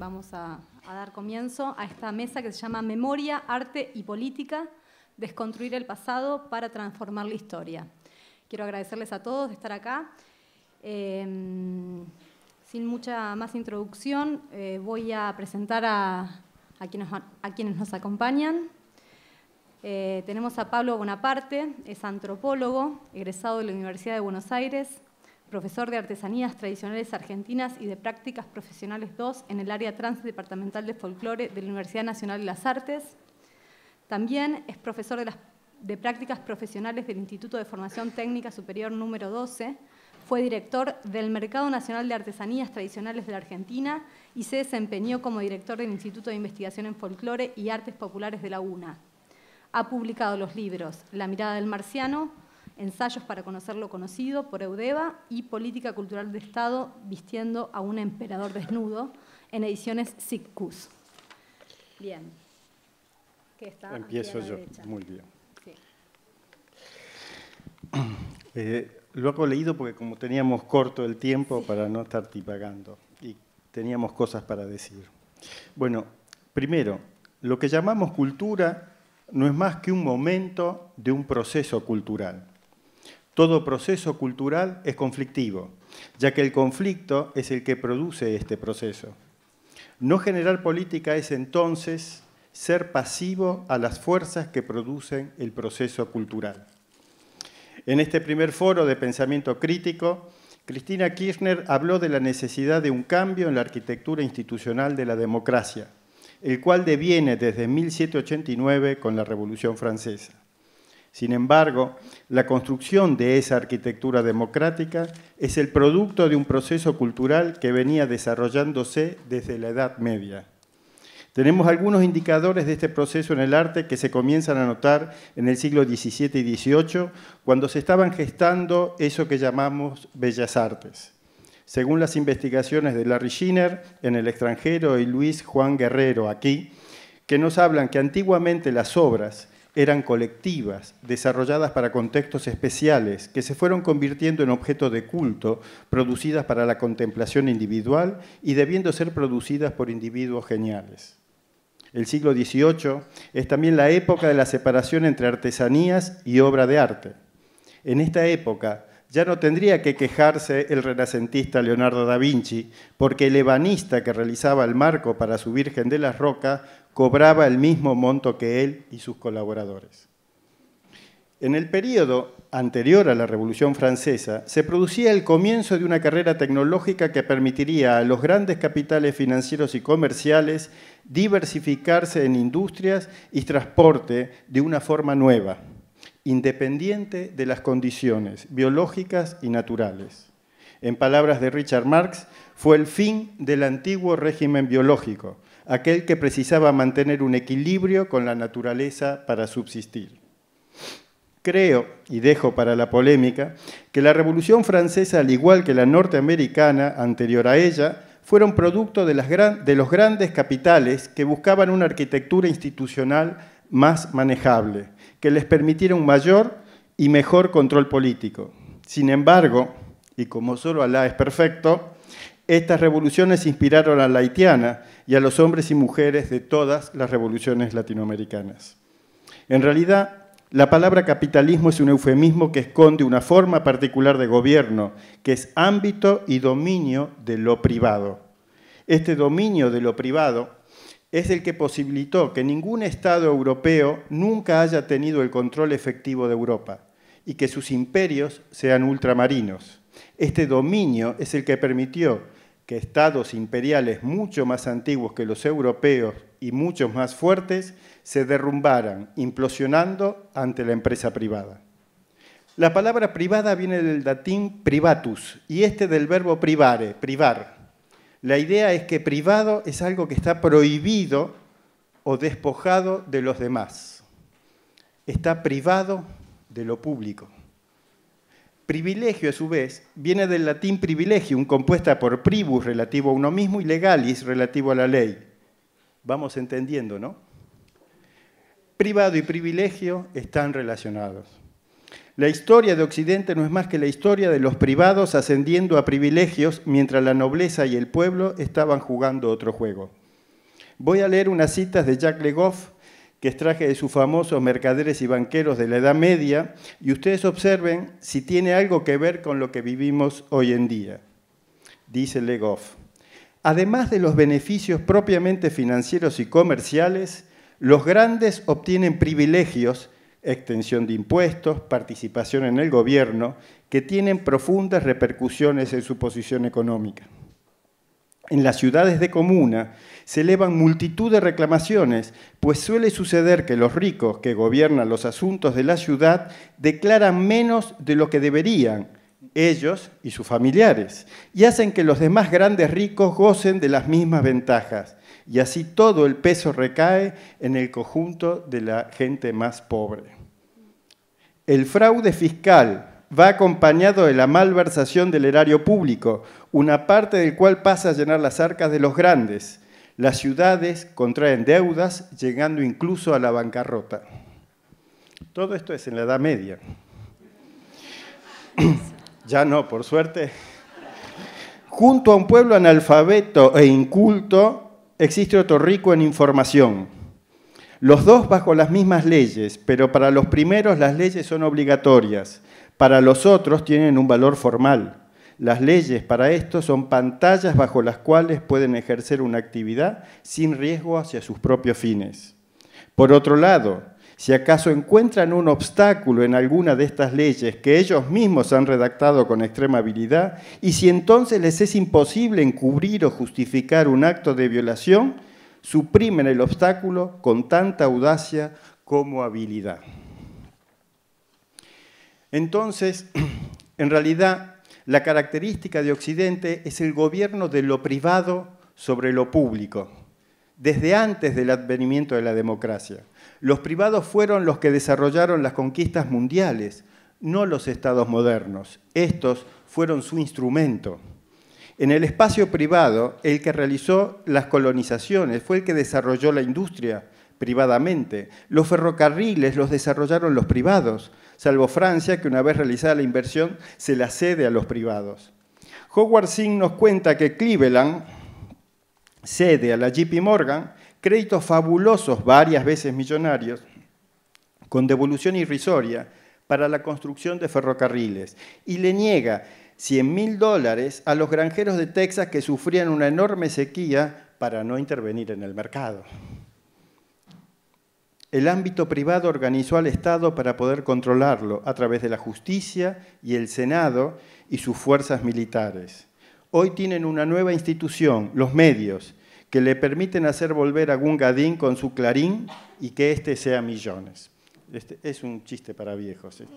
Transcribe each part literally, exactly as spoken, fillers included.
vamos a, a dar comienzo a esta mesa que se llama Memoria, Arte y Política, desconstruir el pasado para transformar la historia. Quiero agradecerles a todos de estar acá. Eh, sin mucha más introducción, eh, voy a presentar a, a, quienes, a quienes nos acompañan. Eh, tenemos a Pablo Bonaparte, es antropólogo, egresado de la Universidad de Buenos Aires, profesor de Artesanías Tradicionales Argentinas y de Prácticas Profesionales dos en el área transdepartamental de folclore de la Universidad Nacional de las Artes. También es profesor de, las, de Prácticas Profesionales del Instituto de Formación Técnica Superior número doce, fue director del Mercado Nacional de Artesanías Tradicionales de la Argentina y se desempeñó como director del Instituto de Investigación en Folclore y Artes Populares de la UNA. Ha publicado los libros La mirada del marciano, Ensayos para conocer lo conocido por Eudeva y Política Cultural de Estado vistiendo a un emperador desnudo en ediciones Sicus. Bien. ¿Qué está? Empiezo yo. Derecha. Muy bien. Sí. Eh, lo hago leído porque como teníamos corto el tiempo, sí, para no estar divagando y teníamos cosas para decir. Bueno, primero, lo que llamamos cultura no es más que un momento de un proceso cultural. Todo proceso cultural es conflictivo, ya que el conflicto es el que produce este proceso. No generar política es entonces ser pasivo a las fuerzas que producen el proceso cultural. En este primer foro de pensamiento crítico, Cristina Kirchner habló de la necesidad de un cambio en la arquitectura institucional de la democracia, el cual deviene desde mil setecientos ochenta y nueve con la Revolución Francesa. Sin embargo, la construcción de esa arquitectura democrática es el producto de un proceso cultural que venía desarrollándose desde la Edad Media. Tenemos algunos indicadores de este proceso en el arte que se comienzan a notar en el siglo diecisiete y dieciocho, cuando se estaban gestando eso que llamamos bellas artes. Según las investigaciones de Larry Schinner en el extranjero y Luis Juan Guerrero aquí, que nos hablan que antiguamente las obras eran colectivas, desarrolladas para contextos especiales, que se fueron convirtiendo en objetos de culto, producidas para la contemplación individual y debiendo ser producidas por individuos geniales. El siglo dieciocho es también la época de la separación entre artesanías y obra de arte. En esta época ya no tendría que quejarse el renacentista Leonardo da Vinci, porque el ebanista que realizaba el marco para su Virgen de las Rocas cobraba el mismo monto que él y sus colaboradores. En el periodo anterior a la Revolución Francesa, se producía el comienzo de una carrera tecnológica que permitiría a los grandes capitales financieros y comerciales diversificarse en industrias y transporte de una forma nueva, independiente de las condiciones biológicas y naturales. En palabras de Richard Marx, fue el fin del antiguo régimen biológico, aquel que precisaba mantener un equilibrio con la naturaleza para subsistir. Creo, y dejo para la polémica, que la Revolución Francesa, al igual que la norteamericana anterior a ella, fueron producto de, las gran, de los grandes capitales que buscaban una arquitectura institucional más manejable, que les permitiera un mayor y mejor control político. Sin embargo, y como solo Alá es perfecto, estas revoluciones inspiraron a la haitiana y a los hombres y mujeres de todas las revoluciones latinoamericanas. En realidad, la palabra capitalismo es un eufemismo que esconde una forma particular de gobierno, que es ámbito y dominio de lo privado. Este dominio de lo privado es el que posibilitó que ningún Estado europeo nunca haya tenido el control efectivo de Europa y que sus imperios sean ultramarinos. Este dominio es el que permitió que estados imperiales mucho más antiguos que los europeos y muchos más fuertes se derrumbaran, implosionando ante la empresa privada. La palabra privada viene del latín privatus y este del verbo privare, privar. La idea es que privado es algo que está prohibido o despojado de los demás. Está privado de lo público. Privilegio, a su vez, viene del latín privilegium, compuesta por privus, relativo a uno mismo, y legalis, relativo a la ley. Vamos entendiendo, ¿no? Privado y privilegio están relacionados. La historia de Occidente no es más que la historia de los privados ascendiendo a privilegios mientras la nobleza y el pueblo estaban jugando otro juego. Voy a leer unas citas de Jacques Le Goff que extraje de sus famosos Mercaderes y Banqueros de la Edad Media, y ustedes observen si tiene algo que ver con lo que vivimos hoy en día. Dice Le Goff: además de los beneficios propiamente financieros y comerciales, los grandes obtienen privilegios, extensión de impuestos, participación en el gobierno, que tienen profundas repercusiones en su posición económica. En las ciudades de comuna se elevan multitud de reclamaciones, pues suele suceder que los ricos que gobiernan los asuntos de la ciudad declaran menos de lo que deberían, ellos y sus familiares, y hacen que los demás grandes ricos gocen de las mismas ventajas, y así todo el peso recae en el conjunto de la gente más pobre. El fraude fiscal va acompañado de la malversación del erario público, una parte del cual pasa a llenar las arcas de los grandes. Las ciudades contraen deudas, llegando incluso a la bancarrota. Todo esto es en la Edad Media. Ya no, por suerte. Junto a un pueblo analfabeto e inculto, existe otro rico en información. Los dos bajo las mismas leyes, pero para los primeros las leyes son obligatorias. Para los otros tienen un valor formal. Las leyes para estos son pantallas bajo las cuales pueden ejercer una actividad sin riesgo hacia sus propios fines. Por otro lado, si acaso encuentran un obstáculo en alguna de estas leyes que ellos mismos han redactado con extrema habilidad, y si entonces les es imposible encubrir o justificar un acto de violación, suprimen el obstáculo con tanta audacia como habilidad. Entonces, en realidad, la característica de Occidente es el gobierno de lo privado sobre lo público, desde antes del advenimiento de la democracia. Los privados fueron los que desarrollaron las conquistas mundiales, no los estados modernos. Estos fueron su instrumento. En el espacio privado, el que realizó las colonizaciones fue el que desarrolló la industria privadamente. Los ferrocarriles los desarrollaron los privados, salvo Francia, que una vez realizada la inversión se la cede a los privados. Howard Zinn nos cuenta que Cleveland cede a la J P Morgan créditos fabulosos, varias veces millonarios, con devolución irrisoria para la construcción de ferrocarriles, y le niega cien mil dólares a los granjeros de Texas que sufrían una enorme sequía para no intervenir en el mercado. El ámbito privado organizó al Estado para poder controlarlo a través de la justicia y el Senado y sus fuerzas militares. Hoy tienen una nueva institución, los medios, que le permiten hacer volver a Gungadin con su Clarín y que éste sea Millones. Este es un chiste para viejos. ¿Sí?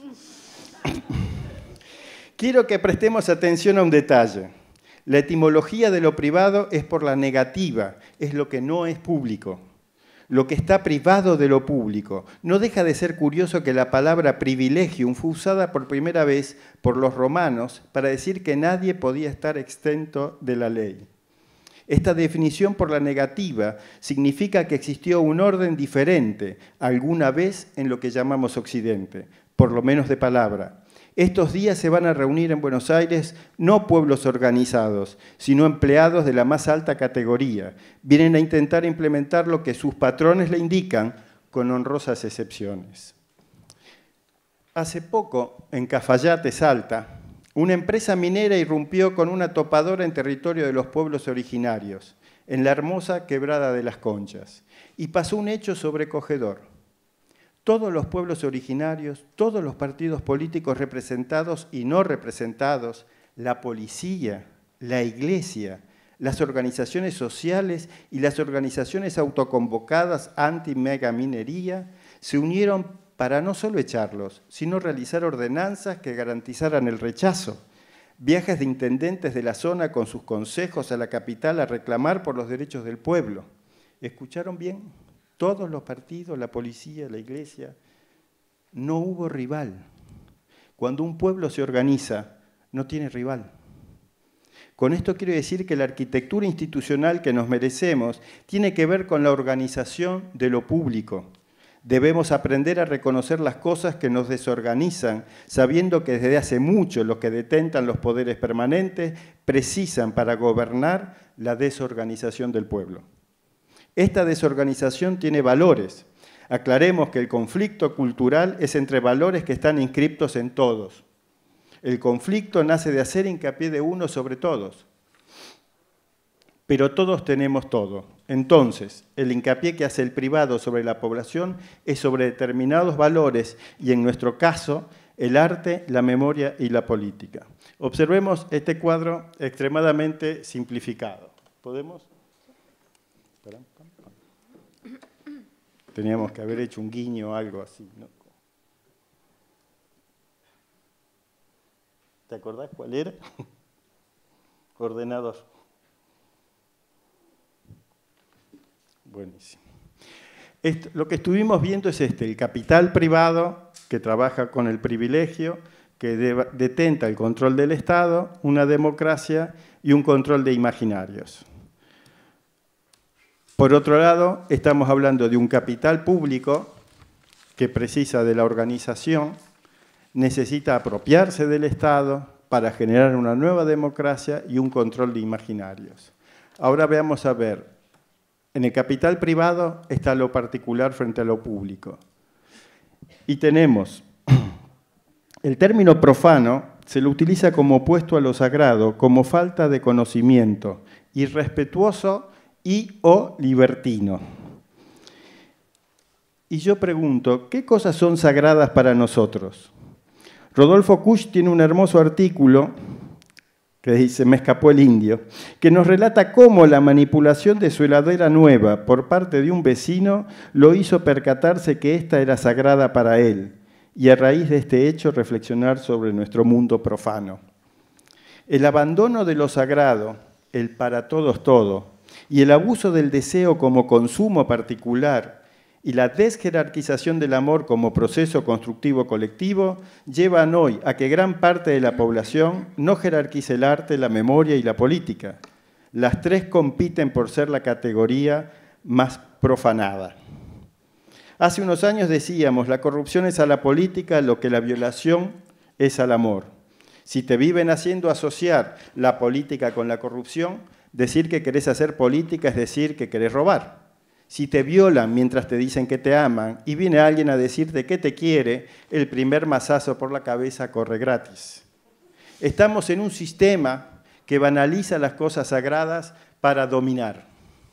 Quiero que prestemos atención a un detalle. La etimología de lo privado es por la negativa, es lo que no es público. Lo que está privado de lo público. No deja de ser curioso que la palabra privilegium fue usada por primera vez por los romanos para decir que nadie podía estar exento de la ley. Esta definición por la negativa significa que existió un orden diferente alguna vez en lo que llamamos Occidente, por lo menos de palabra. Estos días se van a reunir en Buenos Aires no pueblos organizados, sino empleados de la más alta categoría. Vienen a intentar implementar lo que sus patrones le indican, con honrosas excepciones. Hace poco, en Cafayate, Salta, una empresa minera irrumpió con una topadora en territorio de los pueblos originarios, en la hermosa Quebrada de las Conchas, y pasó un hecho sobrecogedor. Todos los pueblos originarios, todos los partidos políticos representados y no representados, la policía, la iglesia, las organizaciones sociales y las organizaciones autoconvocadas anti-megaminería se unieron para no solo echarlos, sino realizar ordenanzas que garantizaran el rechazo. Viajes de intendentes de la zona con sus consejos a la capital a reclamar por los derechos del pueblo. ¿Escucharon bien? Todos los partidos, la policía, la iglesia, no hubo rival. Cuando un pueblo se organiza, no tiene rival. Con esto quiero decir que la arquitectura institucional que nos merecemos tiene que ver con la organización de lo público. Debemos aprender a reconocer las cosas que nos desorganizan, sabiendo que desde hace mucho los que detentan los poderes permanentes precisan para gobernar la desorganización del pueblo. Esta desorganización tiene valores. Aclaremos que el conflicto cultural es entre valores que están inscriptos en todos. El conflicto nace de hacer hincapié de uno sobre todos. Pero todos tenemos todo. Entonces, el hincapié que hace el privado sobre la población es sobre determinados valores y, en nuestro caso, el arte, la memoria y la política. Observemos este cuadro extremadamente simplificado. ¿Podemos? Teníamos que haber hecho un guiño o algo así, ¿no? ¿Te acordás cuál era? Ordenador. Buenísimo. Esto, lo que estuvimos viendo es este, el capital privado que trabaja con el privilegio, que de, detenta el control del Estado, una democracia y un control de imaginarios. Por otro lado, estamos hablando de un capital público que precisa de la organización, necesita apropiarse del Estado para generar una nueva democracia y un control de imaginarios. Ahora veamos a ver, en el capital privado está lo particular frente a lo público. Y tenemos, el término profano se lo utiliza como opuesto a lo sagrado, como falta de conocimiento, irrespetuoso y o libertino. Y yo pregunto, ¿qué cosas son sagradas para nosotros? Rodolfo Kusch tiene un hermoso artículo que dice, me escapó el indio, que nos relata cómo la manipulación de su heladera nueva por parte de un vecino lo hizo percatarse que ésta era sagrada para él, y a raíz de este hecho reflexionar sobre nuestro mundo profano. El abandono de lo sagrado, el para todos todo, y el abuso del deseo como consumo particular y la desjerarquización del amor como proceso constructivo colectivo llevan hoy a que gran parte de la población no jerarquice el arte, la memoria y la política. Las tres compiten por ser la categoría más profanada. Hace unos años decíamos, la corrupción es a la política lo que la violación es al amor. Si te viven haciendo asociar la política con la corrupción, decir que querés hacer política es decir que querés robar. Si te violan mientras te dicen que te aman y viene alguien a decirte que te quiere, el primer mazazo por la cabeza corre gratis. Estamos en un sistema que banaliza las cosas sagradas para dominar,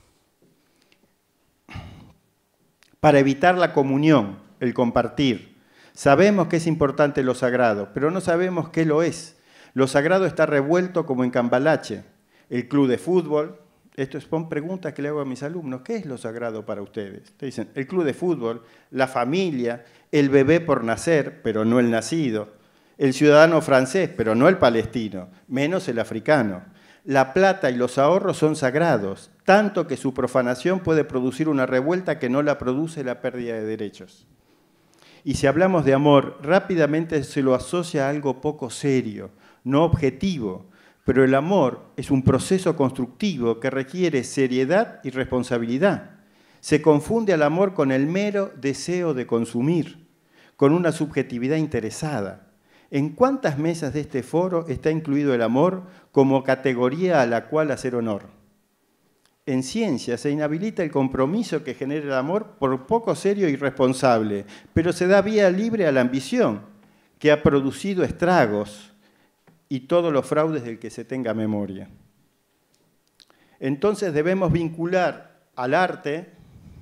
para evitar la comunión, el compartir. Sabemos que es importante lo sagrado, pero no sabemos qué lo es. Lo sagrado está revuelto como en cambalache. El club de fútbol, esto son preguntas que le hago a mis alumnos, ¿qué es lo sagrado para ustedes? Te dicen, el club de fútbol, la familia, el bebé por nacer, pero no el nacido, el ciudadano francés, pero no el palestino, menos el africano. La plata y los ahorros son sagrados, tanto que su profanación puede producir una revuelta que no la produce la pérdida de derechos. Y si hablamos de amor, rápidamente se lo asocia a algo poco serio, no objetivo, pero el amor es un proceso constructivo que requiere seriedad y responsabilidad. Se confunde al amor con el mero deseo de consumir, con una subjetividad interesada. ¿En cuántas mesas de este foro está incluido el amor como categoría a la cual hacer honor? En ciencia se inhabilita el compromiso que genera el amor por poco serio y responsable, pero se da vía libre a la ambición, que ha producido estragos y todos los fraudes del que se tenga memoria. Entonces debemos vincular al arte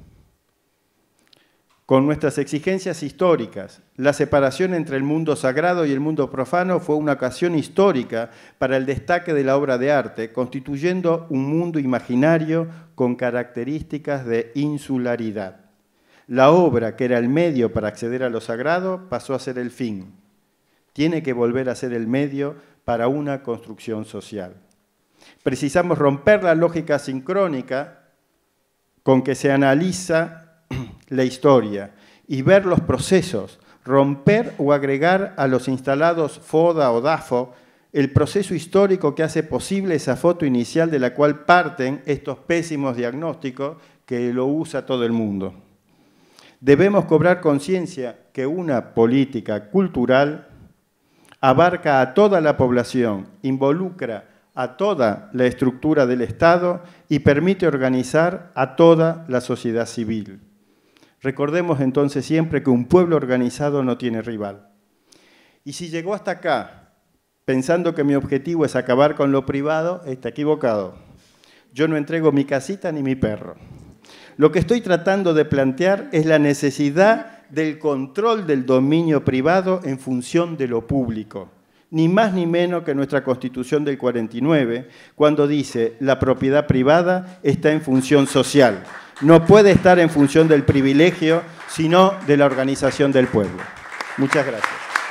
con nuestras exigencias históricas. La separación entre el mundo sagrado y el mundo profano fue una ocasión histórica para el destaque de la obra de arte, constituyendo un mundo imaginario con características de insularidad. La obra, que era el medio para acceder a lo sagrado, pasó a ser el fin. Tiene que volver a ser el medio para una construcción social. Precisamos romper la lógica sincrónica con que se analiza la historia y ver los procesos, romper o agregar a los instalados FODA o DAFO el proceso histórico que hace posible esa foto inicial de la cual parten estos pésimos diagnósticos que lo usa todo el mundo. Debemos cobrar conciencia que una política cultural abarca a toda la población, involucra a toda la estructura del Estado y permite organizar a toda la sociedad civil. Recordemos entonces siempre que un pueblo organizado no tiene rival. Y si llegó hasta acá pensando que mi objetivo es acabar con lo privado, está equivocado. Yo no entrego mi casita ni mi perro. Lo que estoy tratando de plantear es la necesidad del control del dominio privado en función de lo público. Ni más ni menos que nuestra Constitución del cuarenta y nueve, cuando dice la propiedad privada está en función social. No puede estar en función del privilegio, sino de la organización del pueblo. Muchas gracias.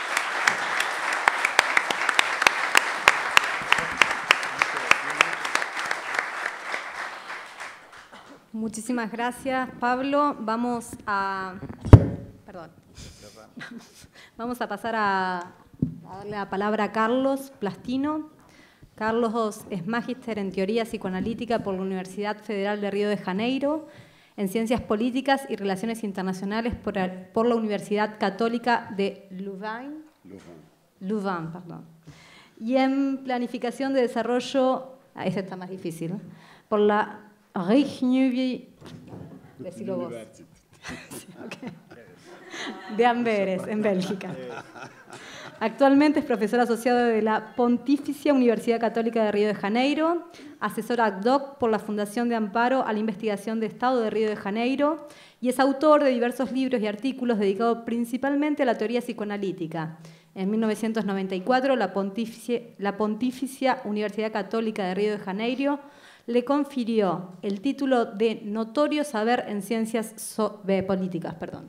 Muchísimas gracias, Pablo. Vamos a, perdón. Vamos a pasar a, a darle la palabra a Carlos Plastino. Carlos es magíster en Teoría Psicoanalítica por la Universidad Federal de Río de Janeiro, en Ciencias Políticas y Relaciones Internacionales por, por la Universidad Católica de Louvain, Louvain. Louvain, perdón. Y en Planificación de Desarrollo, ah, ese está más difícil, por la Rijksuniversiteit, decilo vos. Sí, okay. De Amberes, en Bélgica. Actualmente es profesor asociado de la Pontificia Universidad Católica de Río de Janeiro, asesor ad hoc por la Fundación de Amparo a la Investigación de Estado de Río de Janeiro y es autor de diversos libros y artículos dedicados principalmente a la teoría psicoanalítica. En mil novecientos noventa y cuatro, la Pontificia, la Pontificia Universidad Católica de Río de Janeiro le confirió el título de Notorio Saber en Ciencias so eh, Políticas. Perdón.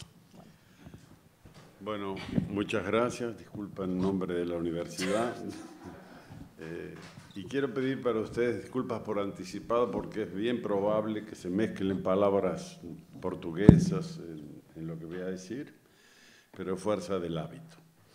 Bueno, muchas gracias. Disculpa en nombre de la universidad. Eh, y quiero pedir para ustedes disculpas por anticipado porque es bien probable que se mezclen palabras portuguesas en, en lo que voy a decir, pero es fuerza del hábito.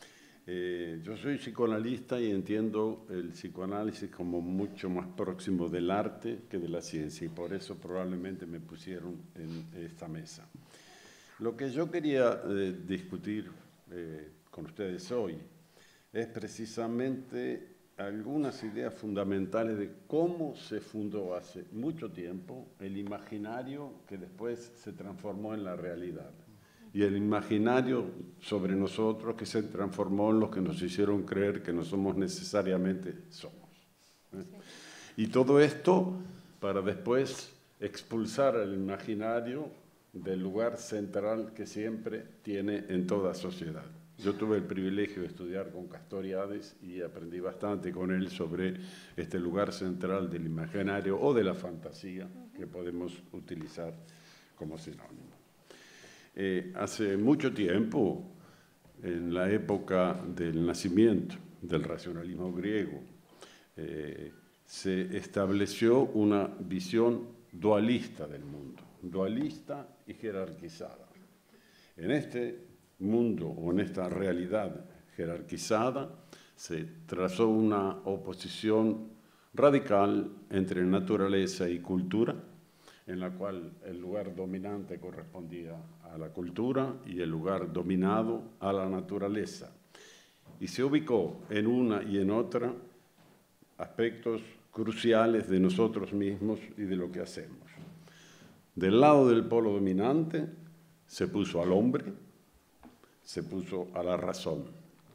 Eh, yo soy psicoanalista y entiendo el psicoanálisis como mucho más próximo del arte que de la ciencia y por eso probablemente me pusieron en esta mesa. Lo que yo quería eh, discutir eh, con ustedes hoy es precisamente algunas ideas fundamentales de cómo se fundó hace mucho tiempo el imaginario que después se transformó en la realidad y el imaginario sobre nosotros que se transformó en lo que nos hicieron creer que no somos necesariamente somos. ¿eh? Sí. Y todo esto para después expulsar el imaginario del lugar central que siempre tiene en toda sociedad. Yo tuve el privilegio de estudiar con Castoriadis y aprendí bastante con él sobre este lugar central del imaginario o de la fantasía que podemos utilizar como sinónimo. Eh, hace mucho tiempo, en la época del nacimiento del racionalismo griego, eh, se estableció una visión dualista del mundo, dualista y jerarquizada. En este mundo o en esta realidad jerarquizada se trazó una oposición radical entre naturaleza y cultura, en la cual el lugar dominante correspondía a la cultura y el lugar dominado a la naturaleza. Y se ubicó en una y en otra aspectos cruciales de nosotros mismos y de lo que hacemos. Del lado del polo dominante se puso al hombre, se puso a la razón.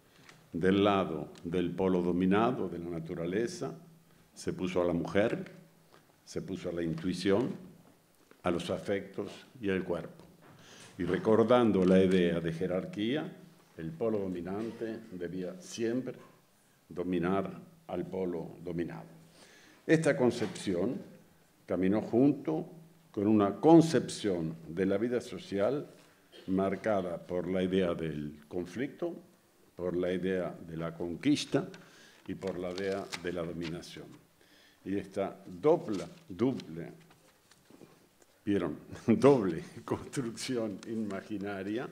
Del lado del polo dominado, de la naturaleza, se puso a la mujer, se puso a la intuición, a los afectos y al cuerpo. Y recordando la idea de jerarquía, el polo dominante debía siempre dominar al polo dominado. Esta concepción caminó junto con una concepción de la vida social marcada por la idea del conflicto, por la idea de la conquista y por la idea de la dominación. Y esta doble, doble, ¿vieron? doble construcción imaginaria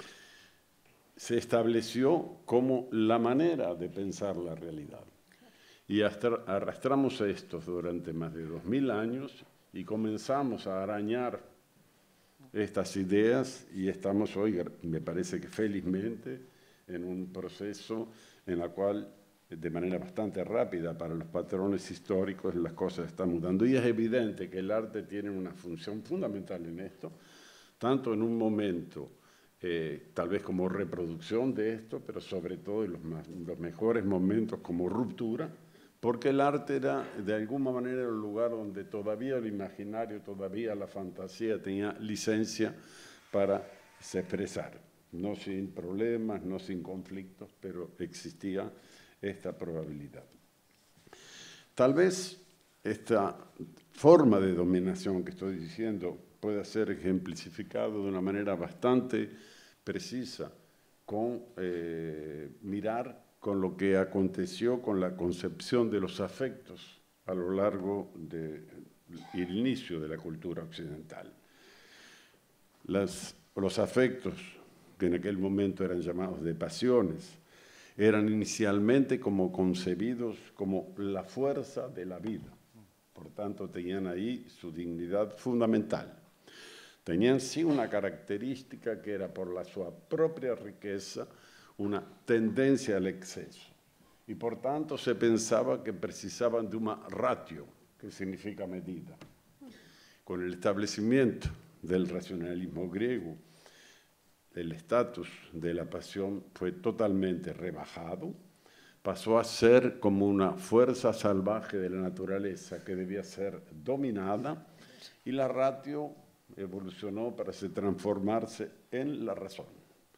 se estableció como la manera de pensar la realidad. Y hasta arrastramos esto durante más de dos mil años y comenzamos a arañar estas ideas y estamos hoy, me parece que felizmente, en un proceso en el cual de manera bastante rápida para los patrones históricos, las cosas están mudando. Y es evidente que el arte tiene una función fundamental en esto, tanto en un momento, eh, tal vez como reproducción de esto, pero sobre todo en los, más, los mejores momentos como ruptura, porque el arte era, de alguna manera, el lugar donde todavía el imaginario, todavía la fantasía tenía licencia para se expresar. No sin problemas, no sin conflictos, pero existía esta probabilidad. Tal vez esta forma de dominación que estoy diciendo pueda ser ejemplificado de una manera bastante precisa con eh, mirar con lo que aconteció con la concepción de los afectos a lo largo del inicio de la cultura occidental. Las, los afectos, que en aquel momento eran llamados de pasiones, eran inicialmente como concebidos como la fuerza de la vida. Por tanto, tenían ahí su dignidad fundamental. Tenían sí una característica que era por la su propia riqueza, una tendencia al exceso. Y por tanto se pensaba que precisaban de una ratio, que significa medida. Con el establecimiento del racionalismo griego, el estatus de la pasión fue totalmente rebajado, pasó a ser como una fuerza salvaje de la naturaleza que debía ser dominada, y la ratio evolucionó para transformarse en la razón.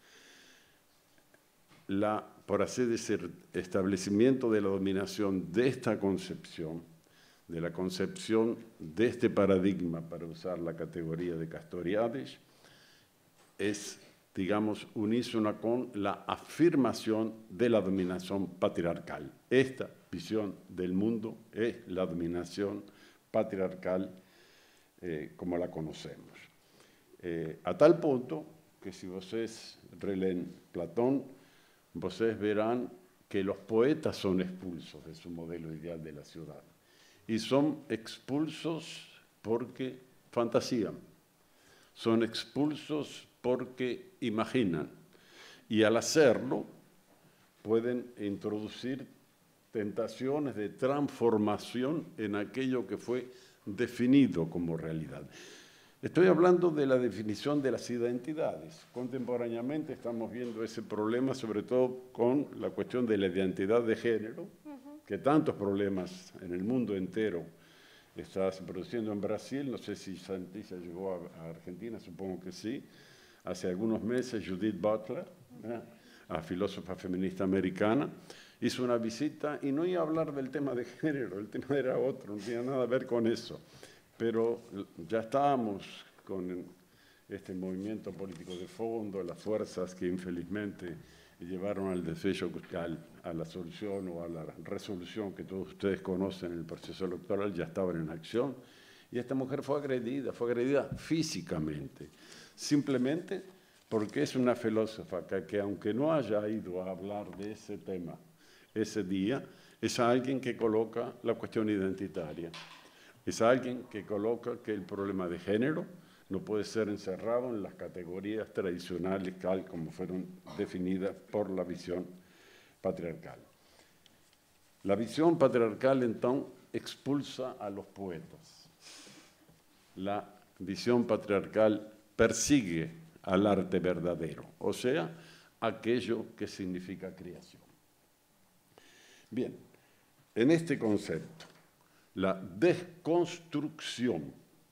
La, por así decir, establecimiento de la dominación de esta concepción, de la concepción de este paradigma, para usar la categoría de Castoriadis, es, digamos, unísona con la afirmación de la dominación patriarcal. Esta visión del mundo es la dominación patriarcal eh, como la conocemos. Eh, a tal punto que si ustedes releen Platón, ustedes verán que los poetas son expulsos de su modelo ideal de la ciudad. Y son expulsos porque fantasían, son expulsos porque imaginan. Y al hacerlo, pueden introducir tentaciones de transformación en aquello que fue definido como realidad. Estoy hablando de la definición de las identidades. Contemporáneamente estamos viendo ese problema, sobre todo con la cuestión de la identidad de género, uh-huh. que tantos problemas en el mundo entero está produciendo en Brasil. No sé si Santiza llegó a, a Argentina, supongo que sí. Hace algunos meses Judith Butler, ¿eh? a filósofa feminista americana, hizo una visita y no iba a hablar del tema de género, el tema era otro, no tenía nada que ver con eso. Pero ya estábamos con este movimiento político de fondo, las fuerzas que infelizmente llevaron al deseo, a la solución o a la resolución que todos ustedes conocen en el proceso electoral, ya estaban en acción. Y esta mujer fue agredida, fue agredida físicamente, simplemente porque es una filósofa que, que aunque no haya ido a hablar de ese tema ese día, es alguien que coloca la cuestión identitaria. Es alguien que coloca que el problema de género no puede ser encerrado en las categorías tradicionales tal como fueron definidas por la visión patriarcal. La visión patriarcal, entonces, expulsa a los poetas. La visión patriarcal persigue al arte verdadero, o sea, aquello que significa creación. Bien, en este concepto, la desconstrucción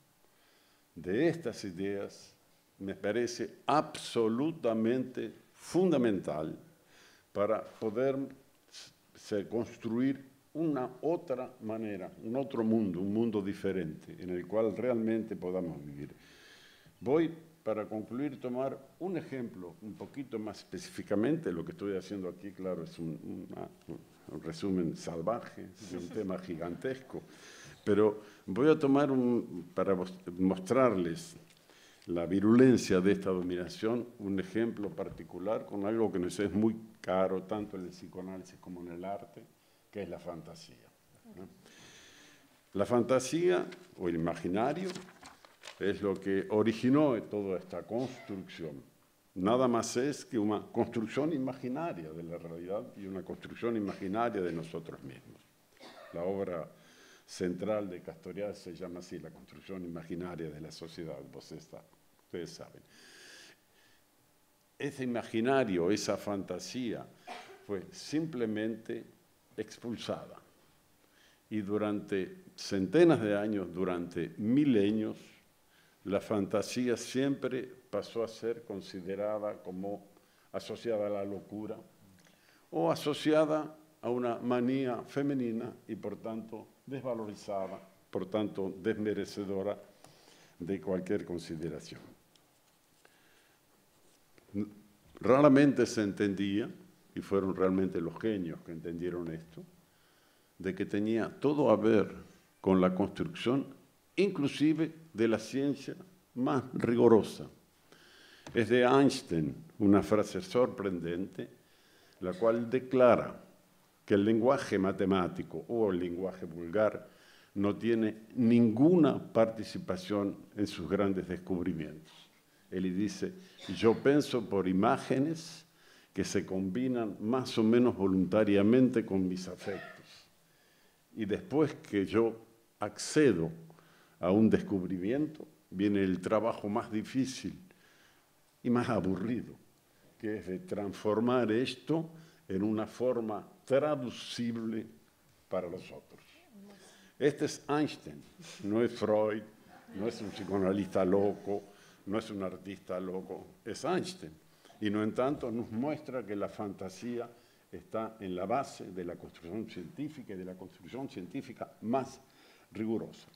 de estas ideas me parece absolutamente fundamental para poder se construir una otra manera, un otro mundo, un mundo diferente, en el cual realmente podamos vivir. Voy, para concluir, tomar un ejemplo un poquito más específicamente. Lo que estoy haciendo aquí, claro, es un, una, un resumen salvaje de un tema gigantesco. Pero voy a tomar, un, para mostrarles la virulencia de esta dominación, un ejemplo particular con algo que nos es muy caro, tanto en el psicoanálisis como en el arte, que es la fantasía, ¿no? La fantasía, o el imaginario, es lo que originó toda esta construcción nada más es que una construcción imaginaria de la realidad y una construcción imaginaria de nosotros mismos. La obra central de Castoriadis se llama así, la construcción imaginaria de la sociedad, ustedes saben. Ese imaginario, esa fantasía, fue simplemente expulsada. Y durante centenas de años, durante milenios, la fantasía siempre pasó a ser considerada como asociada a la locura o asociada a una manía femenina y por tanto desvalorizada, por tanto desmerecedora de cualquier consideración. Raramente se entendía, y fueron realmente los genios que entendieron esto, de que tenía todo a ver con la construcción, inclusive de la ciencia más rigurosa. Es de Einstein una frase sorprendente, la cual declara que el lenguaje matemático o el lenguaje vulgar no tiene ninguna participación en sus grandes descubrimientos. Él dice, yo pienso por imágenes que se combinan más o menos voluntariamente con mis afectos. Y después que yo accedo a un descubrimiento, viene el trabajo más difícil y más aburrido, que es de transformar esto en una forma traducible para los otros. Este es Einstein, no es Freud, no es un psicoanalista loco, no es un artista loco, es Einstein. Y no en tanto nos muestra que la fantasía está en la base de la construcción científica y de la construcción científica más rigurosa.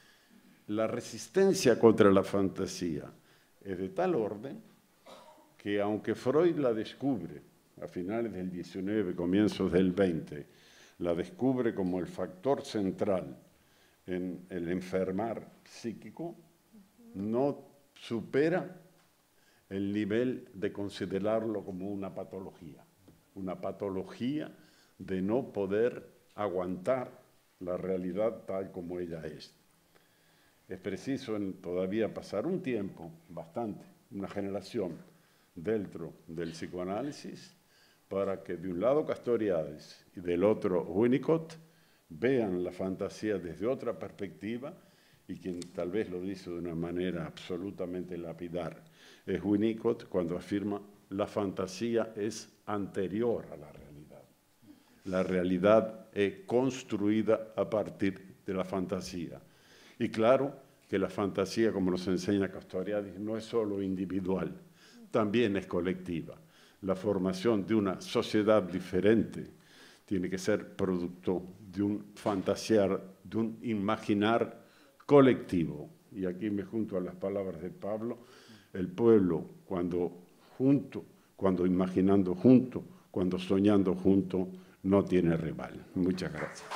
La resistencia contra la fantasía es de tal orden que aunque Freud la descubre a finales del diecinueve, comienzos del veinte, la descubre como el factor central en el enfermar psíquico, no supera el nivel de considerarlo como una patología, una patología de no poder aguantar la realidad tal como ella es. Es preciso en, todavía pasar un tiempo, bastante, una generación, dentro del psicoanálisis, para que de un lado Castoriadis y del otro Winnicott vean la fantasía desde otra perspectiva, y quien tal vez lo dice de una manera absolutamente lapidar es Winnicott cuando afirma la fantasía es anterior a la realidad. La realidad es construida a partir de la fantasía. Y claro que la fantasía, como nos enseña Castoriadis, no es solo individual, también es colectiva. La formación de una sociedad diferente tiene que ser producto de un fantasear, de un imaginar colectivo. Y aquí me junto a las palabras de Pablo, el pueblo cuando junto, cuando imaginando junto, cuando soñando junto, no tiene rival. Muchas gracias.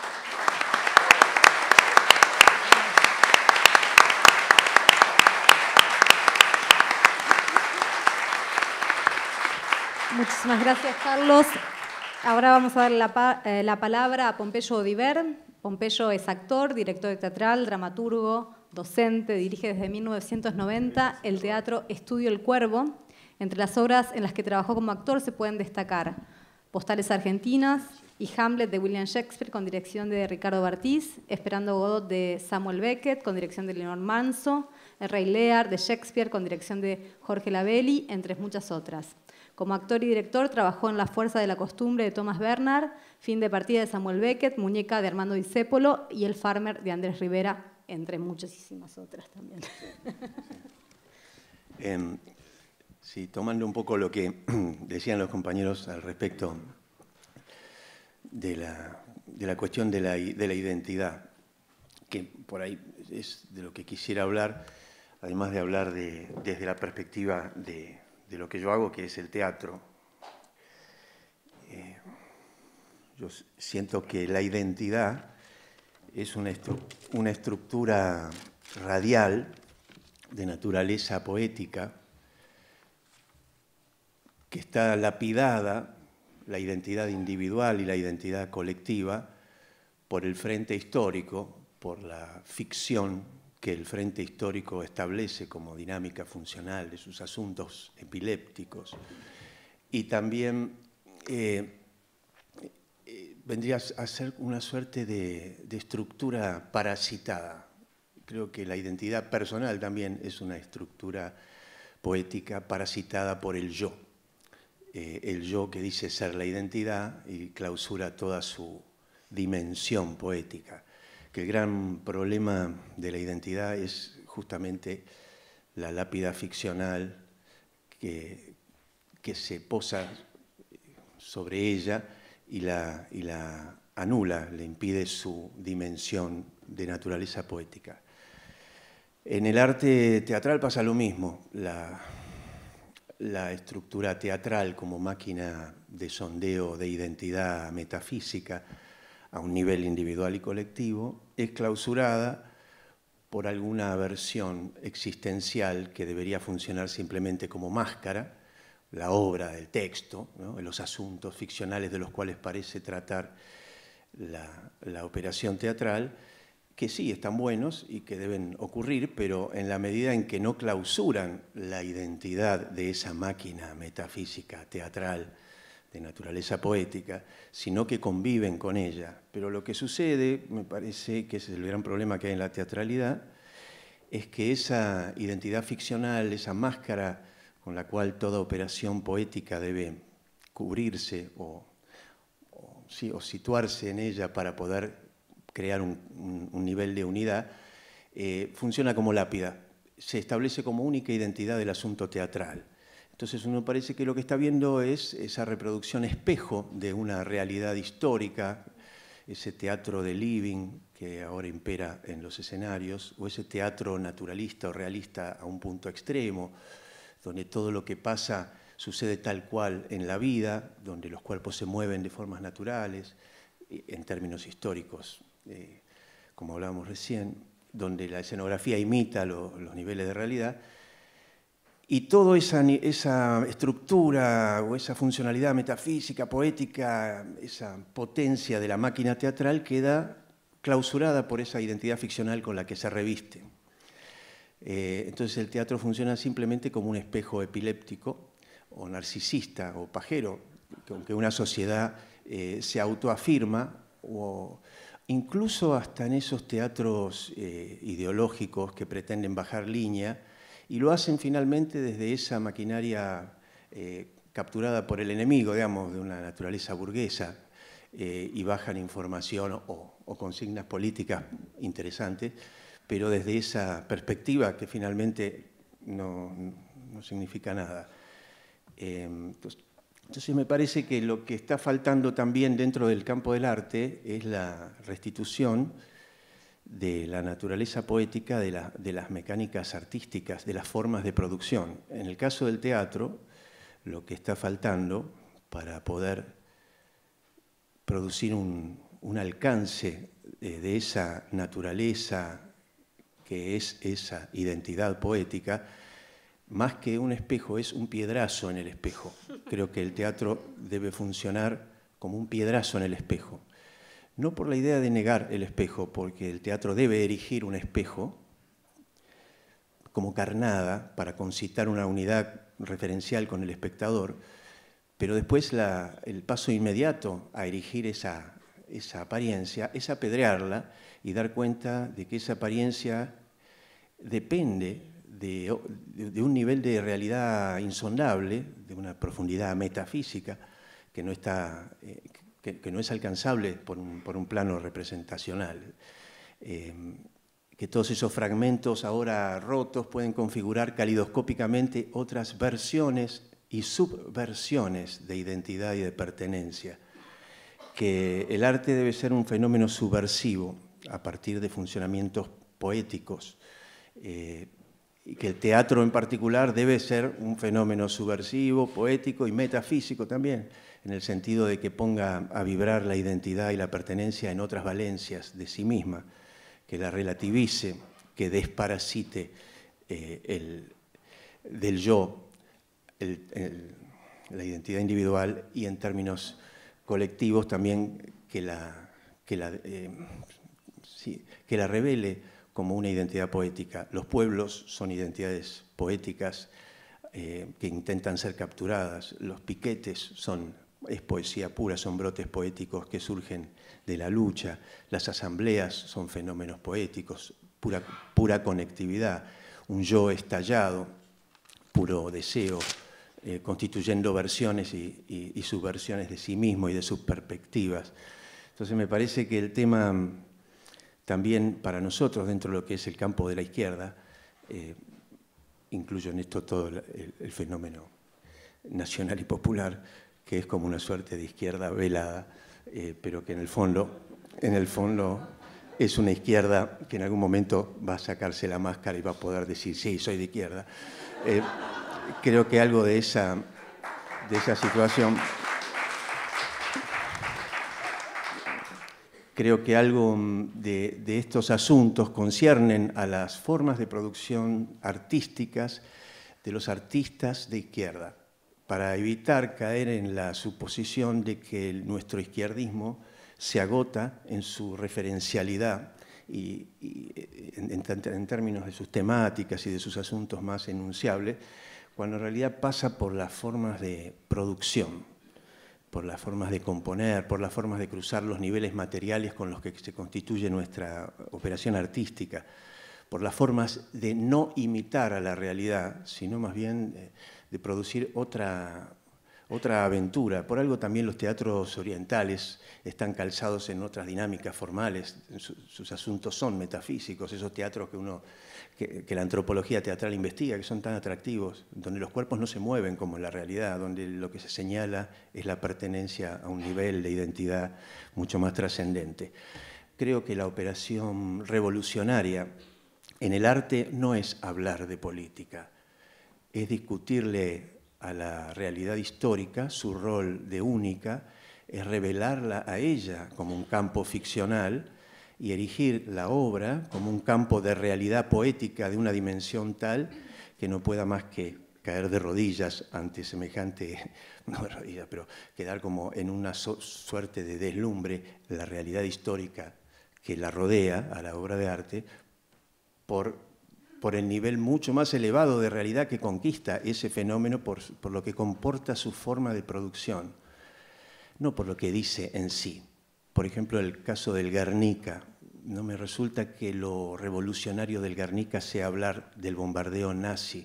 Muchísimas gracias, Carlos. Ahora vamos a dar la, pa eh, la palabra a Pompeyo Odiver. Pompeyo es actor, director teatral, dramaturgo, docente, dirige desde mil novecientos noventa el Teatro Estudio El Cuervo. Entre las obras en las que trabajó como actor se pueden destacar Postales Argentinas y Hamlet de William Shakespeare con dirección de Ricardo Bartiz, Esperando Godot de Samuel Beckett con dirección de Leonor Manso, El Rey Lear de Shakespeare con dirección de Jorge Labelli, entre muchas otras. Como actor y director trabajó en La Fuerza de la Costumbre de Thomas Bernhard, Fin de Partida de Samuel Beckett, Muñeca de Armando Discépolo y El Farmer de Andrés Rivera, entre muchísimas otras también. Eh, sí, tomando un poco lo que decían los compañeros al respecto de la, de la cuestión de la, de la identidad, que por ahí es de lo que quisiera hablar, además de hablar de, desde la perspectiva de... de lo que yo hago, que es el teatro. Eh, yo siento que la identidad es una, estru una estructura radial de naturaleza poética que está lapidada, la identidad individual y la identidad colectiva, por el frente histórico, por la ficción que el Frente Histórico establece como dinámica funcional de sus asuntos epilépticos. Y también eh, eh, vendría a ser una suerte de, de estructura parasitada. Creo que la identidad personal también es una estructura poética parasitada por el yo. Eh, el yo que dice ser la identidad y clausura toda su dimensión poética. Que el gran problema de la identidad es justamente la lápida ficcional que, que se posa sobre ella y la, y la anula, le impide su dimensión de naturaleza poética. En el arte teatral pasa lo mismo. La, la estructura teatral como máquina de sondeo de identidad metafísica a un nivel individual y colectivo, es clausurada por alguna versión existencial que debería funcionar simplemente como máscara, la obra, el texto, ¿no? Los asuntos ficcionales de los cuales parece tratar la, la operación teatral, que sí están buenos y que deben ocurrir, pero en la medida en que no clausuran la identidad de esa máquina metafísica teatral de naturaleza poética, sino que conviven con ella. Pero lo que sucede, me parece que ese es el gran problema que hay en la teatralidad, es que esa identidad ficcional, esa máscara con la cual toda operación poética debe cubrirse o, o, sí, o situarse en ella para poder crear un, un, un nivel de unidad, eh, funciona como lápida, se establece como única identidad del asunto teatral. Entonces uno parece que lo que está viendo es esa reproducción espejo de una realidad histórica, ese teatro de living que ahora impera en los escenarios, o ese teatro naturalista o realista a un punto extremo, donde todo lo que pasa sucede tal cual en la vida, donde los cuerpos se mueven de formas naturales, en términos históricos, eh, como hablábamos recién, donde la escenografía imita lo, los niveles de realidad. Y toda esa, esa estructura o esa funcionalidad metafísica, poética, esa potencia de la máquina teatral queda clausurada por esa identidad ficcional con la que se reviste. Eh, entonces el teatro funciona simplemente como un espejo epiléptico o narcisista o pajero, con que una sociedad eh, se autoafirma, o incluso hasta en esos teatros eh, ideológicos que pretenden bajar línea, y lo hacen finalmente desde esa maquinaria eh, capturada por el enemigo, digamos, de una naturaleza burguesa, eh, y bajan información o, o consignas políticas interesantes, pero desde esa perspectiva que finalmente no, no significa nada. Eh, entonces, entonces me parece que lo que está faltando también dentro del campo del arte es la restitución de la naturaleza poética de, la, de las mecánicas artísticas, de las formas de producción. En el caso del teatro, lo que está faltando para poder producir un, un alcance de, de esa naturaleza que es esa identidad poética, más que un espejo, es un piedrazo en el espejo. Creo que el teatro debe funcionar como un piedrazo en el espejo. No por la idea de negar el espejo, porque el teatro debe erigir un espejo como carnada para concitar una unidad referencial con el espectador, pero después la, el paso inmediato a erigir esa, esa apariencia es apedrearla y dar cuenta de que esa apariencia depende de, de, de un nivel de realidad insondable, de una profundidad metafísica que no está... Eh, Que, que no es alcanzable por un, por un plano representacional, eh, que todos esos fragmentos ahora rotos pueden configurar calidoscópicamente otras versiones y subversiones de identidad y de pertenencia, que el arte debe ser un fenómeno subversivo a partir de funcionamientos poéticos, eh, y que el teatro en particular debe ser un fenómeno subversivo, poético y metafísico también, en el sentido de que ponga a vibrar la identidad y la pertenencia en otras valencias de sí misma, que la relativice, que desparasite eh, el, del yo, el, el, la identidad individual, y en términos colectivos también que la, que la, eh, sí, que la revele como una identidad poética. Los pueblos son identidades poéticas eh, que intentan ser capturadas. Los piquetes son, es poesía pura, son brotes poéticos que surgen de la lucha. Las asambleas son fenómenos poéticos, pura, pura conectividad, un yo estallado, puro deseo, eh, constituyendo versiones y, y, y subversiones de sí mismo y de sus perspectivas. Entonces me parece que el tema también para nosotros, dentro de lo que es el campo de la izquierda, eh, incluyo en esto todo el, el, el fenómeno nacional y popular, que es como una suerte de izquierda velada, eh, pero que en el fondo, en el fondo es una izquierda que en algún momento va a sacarse la máscara y va a poder decir, sí, soy de izquierda. Eh, creo que algo de esa, de esa situación... Creo que algo de, de estos asuntos conciernen a las formas de producción artísticas de los artistas de izquierda, para evitar caer en la suposición de que el, nuestro izquierdismo se agota en su referencialidad y, y en, en, en términos de sus temáticas y de sus asuntos más enunciables, cuando en realidad pasa por las formas de producción, por las formas de componer, por las formas de cruzar los niveles materiales con los que se constituye nuestra operación artística, por las formas de no imitar a la realidad, sino más bien de, de producir otra, otra aventura. Por algo también los teatros orientales están calzados en otras dinámicas formales, sus, sus asuntos son metafísicos, esos teatros que, uno, que, que la antropología teatral investiga, que son tan atractivos, donde los cuerpos no se mueven como en la realidad, donde lo que se señala es la pertenencia a un nivel de identidad mucho más trascendente. Creo que la operación revolucionaria en el arte no es hablar de política, es discutirle a la realidad histórica su rol de única, es revelarla a ella como un campo ficcional y erigir la obra como un campo de realidad poética de una dimensión tal que no pueda más que caer de rodillas ante semejante, no de rodillas, pero quedar como en una so suerte de deslumbre la realidad histórica que la rodea a la obra de arte por, por el nivel mucho más elevado de realidad que conquista ese fenómeno por, por lo que comporta su forma de producción, no por lo que dice en sí. Por ejemplo, el caso del Guernica. No me resulta que lo revolucionario del Guernica sea hablar del bombardeo nazi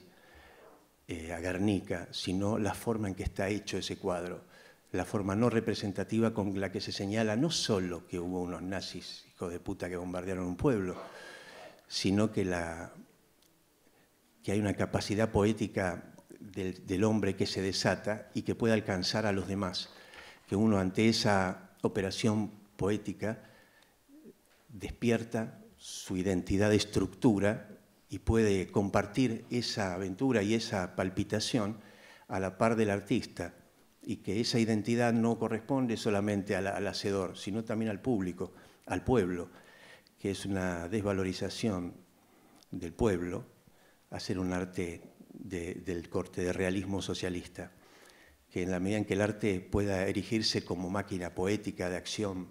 eh, a Guernica, sino la forma en que está hecho ese cuadro, la forma no representativa con la que se señala no solo que hubo unos nazis, hijos de puta, que bombardearon un pueblo, sino que, la, que hay una capacidad poética del, del hombre que se desata y que puede alcanzar a los demás, que uno ante esa operación poética despierta su identidad de estructura y puede compartir esa aventura y esa palpitación a la par del artista, y que esa identidad no corresponde solamente al, al hacedor, sino también al público, al pueblo, que es una desvalorización del pueblo, hacer un arte de, del corte de realismo socialista, que en la medida en que el arte pueda erigirse como máquina poética de acción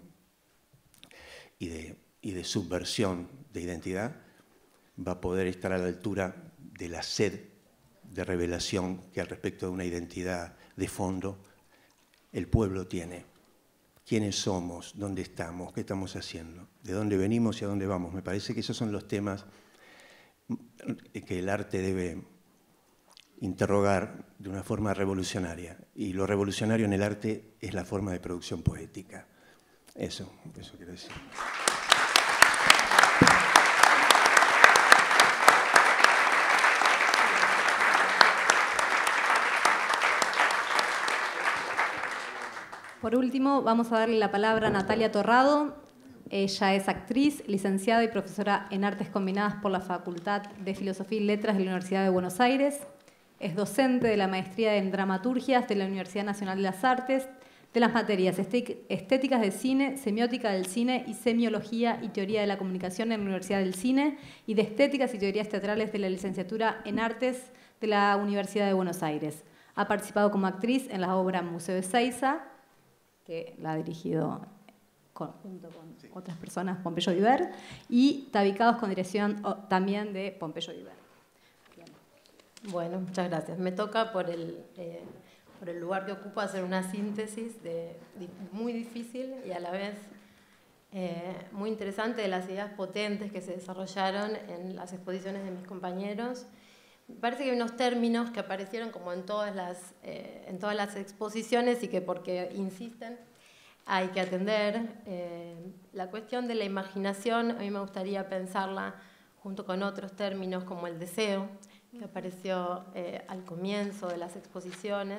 y de, y de subversión de identidad, va a poder estar a la altura de la sed de revelación que al respecto de una identidad de fondo el pueblo tiene. ¿Quiénes somos? ¿Dónde estamos? ¿Qué estamos haciendo? ¿De dónde venimos y a dónde vamos? Me parece que esos son los temas que el arte debe interrogar de una forma revolucionaria. Y lo revolucionario en el arte es la forma de producción poética. Eso, eso quiero decir. Por último, vamos a darle la palabra a Natalia Torrado. Ella es actriz, licenciada y profesora en Artes Combinadas por la Facultad de Filosofía y Letras de la Universidad de Buenos Aires. Es docente de la Maestría en Dramaturgias de la Universidad Nacional de las Artes, de las materias Estéticas del Cine, Semiótica del Cine y Semiología y Teoría de la Comunicación en la Universidad del Cine, y de Estéticas y Teorías Teatrales de la Licenciatura en Artes de la Universidad de Buenos Aires. Ha participado como actriz en la obra Museo de Ezeiza, que la ha dirigido con, junto con sí. otras personas, Pompeyo Diver, y Tabicados con dirección oh, también de Pompeyo Diver. Bien. Bueno, muchas gracias. Me toca por el, eh, por el lugar que ocupa hacer una síntesis de, de, muy difícil y a la vez eh, muy interesante de las ideas potentes que se desarrollaron en las exposiciones de mis compañeros. Me parece que hay unos términos que aparecieron como en todas las, eh, en todas las exposiciones y que porque insisten hay que atender. Eh, la cuestión de la imaginación, a mí me gustaría pensarla junto con otros términos como el deseo, que apareció eh, al comienzo de las exposiciones,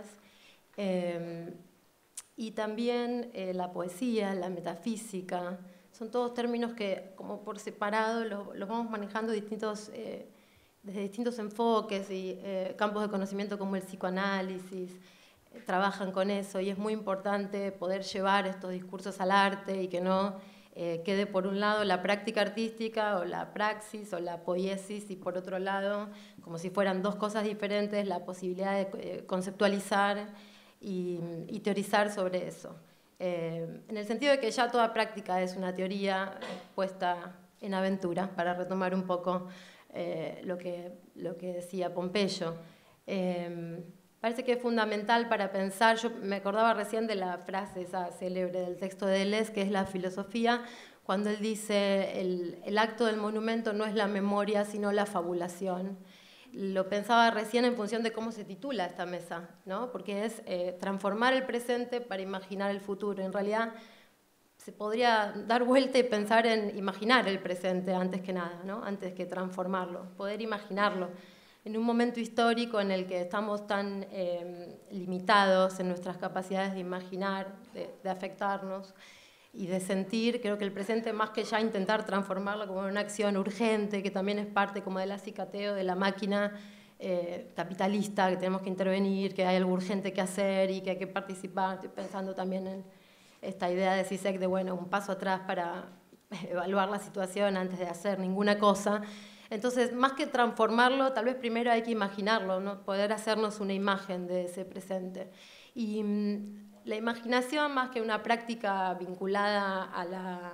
eh, y también eh, la poesía, la metafísica. Son todos términos que como por separado los, los vamos manejando distintos... Eh, desde distintos enfoques y eh, campos de conocimiento como el psicoanálisis, eh, trabajan con eso y es muy importante poder llevar estos discursos al arte y que no eh, quede por un lado la práctica artística o la praxis o la poiesis y por otro lado, como si fueran dos cosas diferentes, la posibilidad de eh, conceptualizar y, y teorizar sobre eso. Eh, en el sentido de que ya toda práctica es una teoría puesta en aventura, para retomar un poco Eh, lo, que, lo que decía Pompeyo. Eh, parece que es fundamental para pensar, yo me acordaba recién de la frase esa célebre del texto de Deleuze, que es la filosofía, cuando él dice, el, el acto del monumento no es la memoria, sino la fabulación. Lo pensaba recién en función de cómo se titula esta mesa, ¿no? Porque es eh, transformar el presente para imaginar el futuro. En realidad, se podría dar vuelta y pensar en imaginar el presente antes que nada, ¿no? Antes que transformarlo, poder imaginarlo. En un momento histórico en el que estamos tan eh, limitados en nuestras capacidades de imaginar, de, de afectarnos y de sentir, creo que el presente, más que ya intentar transformarlo como una acción urgente, que también es parte como del acicateo de la máquina eh, capitalista, que tenemos que intervenir, que hay algo urgente que hacer y que hay que participar. Estoy pensando también en esta idea de Zizek de, bueno, un paso atrás para evaluar la situación antes de hacer ninguna cosa. Entonces, más que transformarlo, tal vez primero hay que imaginarlo, ¿no? Poder hacernos una imagen de ese presente. Y mmm, la imaginación, más que una práctica vinculada a la,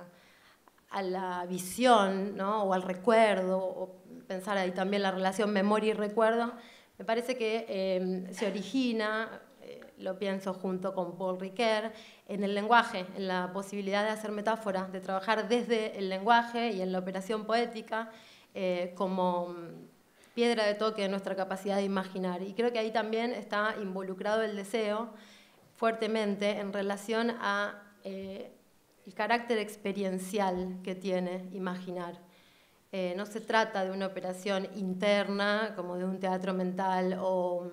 a la visión, ¿no? O al recuerdo, o pensar ahí también la relación memoria y recuerdo, me parece que eh, se origina, lo pienso junto con Paul Ricoeur, en el lenguaje, en la posibilidad de hacer metáforas, de trabajar desde el lenguaje y en la operación poética eh, como piedra de toque de nuestra capacidad de imaginar. Y creo que ahí también está involucrado el deseo fuertemente en relación a eh, el carácter experiencial que tiene imaginar. Eh, no se trata de una operación interna, como de un teatro mental o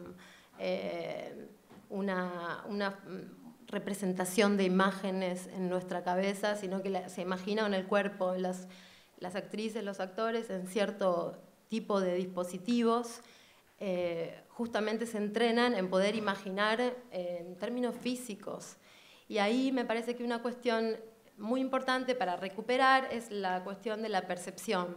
eh, Una, una representación de imágenes en nuestra cabeza, sino que la, se imagina en el cuerpo, las, las actrices, los actores, en cierto tipo de dispositivos, eh, justamente se entrenan en poder imaginar eh, en términos físicos. Y ahí me parece que una cuestión muy importante para recuperar es la cuestión de la percepción.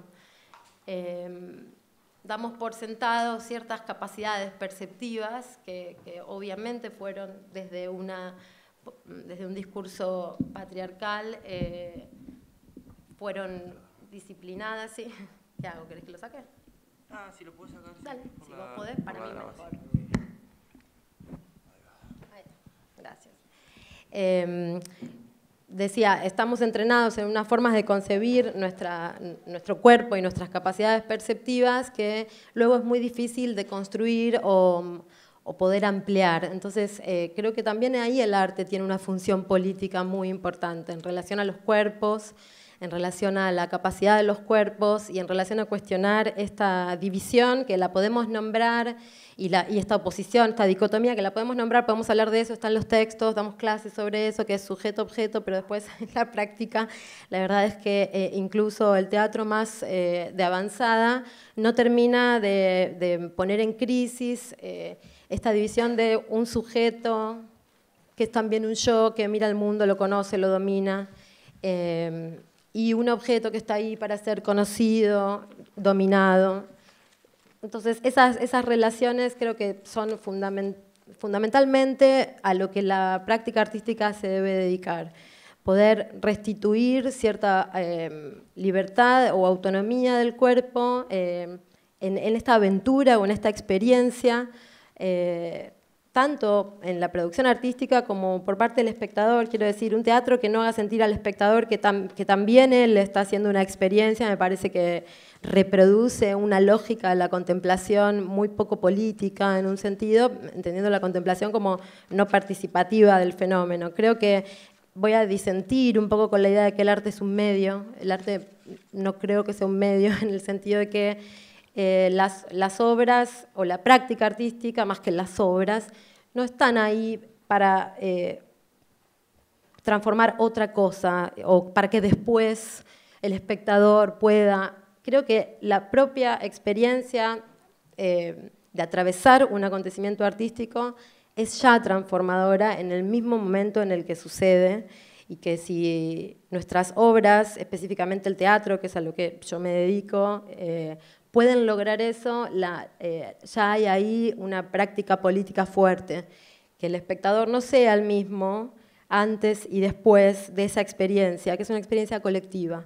Eh, Damos por sentado ciertas capacidades perceptivas que, que obviamente fueron desde, una, desde un discurso patriarcal, eh, fueron disciplinadas, ¿sí? ¿Qué hago? ¿Querés que lo saque? Ah, si lo puedes sacar. Dale, sí, si la, vos podés, para mí grabación. mejor. Ahí está. Gracias. Eh, Decía, estamos entrenados en unas formas de concebir nuestra, nuestro cuerpo y nuestras capacidades perceptivas que luego es muy difícil de construir o, o poder ampliar. Entonces, eh, creo que también ahí el arte tiene una función política muy importante en relación a los cuerpos, en relación a la capacidad de los cuerpos y en relación a cuestionar esta división que la podemos nombrar y, la, y esta oposición, esta dicotomía que la podemos nombrar, podemos hablar de eso, están los textos, damos clases sobre eso, que es sujeto-objeto, pero después en la práctica la verdad es que eh, incluso el teatro más eh, de avanzada no termina de, de poner en crisis eh, esta división de un sujeto que es también un yo, que mira el mundo, lo conoce, lo domina, eh, y un objeto que está ahí para ser conocido, dominado. Entonces, esas, esas relaciones creo que son fundament, fundamentalmente a lo que la práctica artística se debe dedicar. poder restituir cierta eh, libertad o autonomía del cuerpo eh, en, en esta aventura o en esta experiencia, eh, tanto en la producción artística como por parte del espectador. Quiero decir, un teatro que no haga sentir al espectador que, tam, que también él está haciendo una experiencia, me parece que reproduce una lógica de la contemplación muy poco política en un sentido, entendiendo la contemplación como no participativa del fenómeno. Creo que voy a disentir un poco con la idea de que el arte es un medio. El arte no creo que sea un medio en el sentido de que eh, las, las obras o la práctica artística, más que las obras, no están ahí para eh, transformar otra cosa o para que después el espectador pueda... Creo que la propia experiencia eh, de atravesar un acontecimiento artístico es ya transformadora en el mismo momento en el que sucede, y que si nuestras obras, específicamente el teatro, que es a lo que yo me dedico, eh, pueden lograr eso, la, eh, ya hay ahí una práctica política fuerte, que el espectador no sea el mismo antes y después de esa experiencia, que es una experiencia colectiva.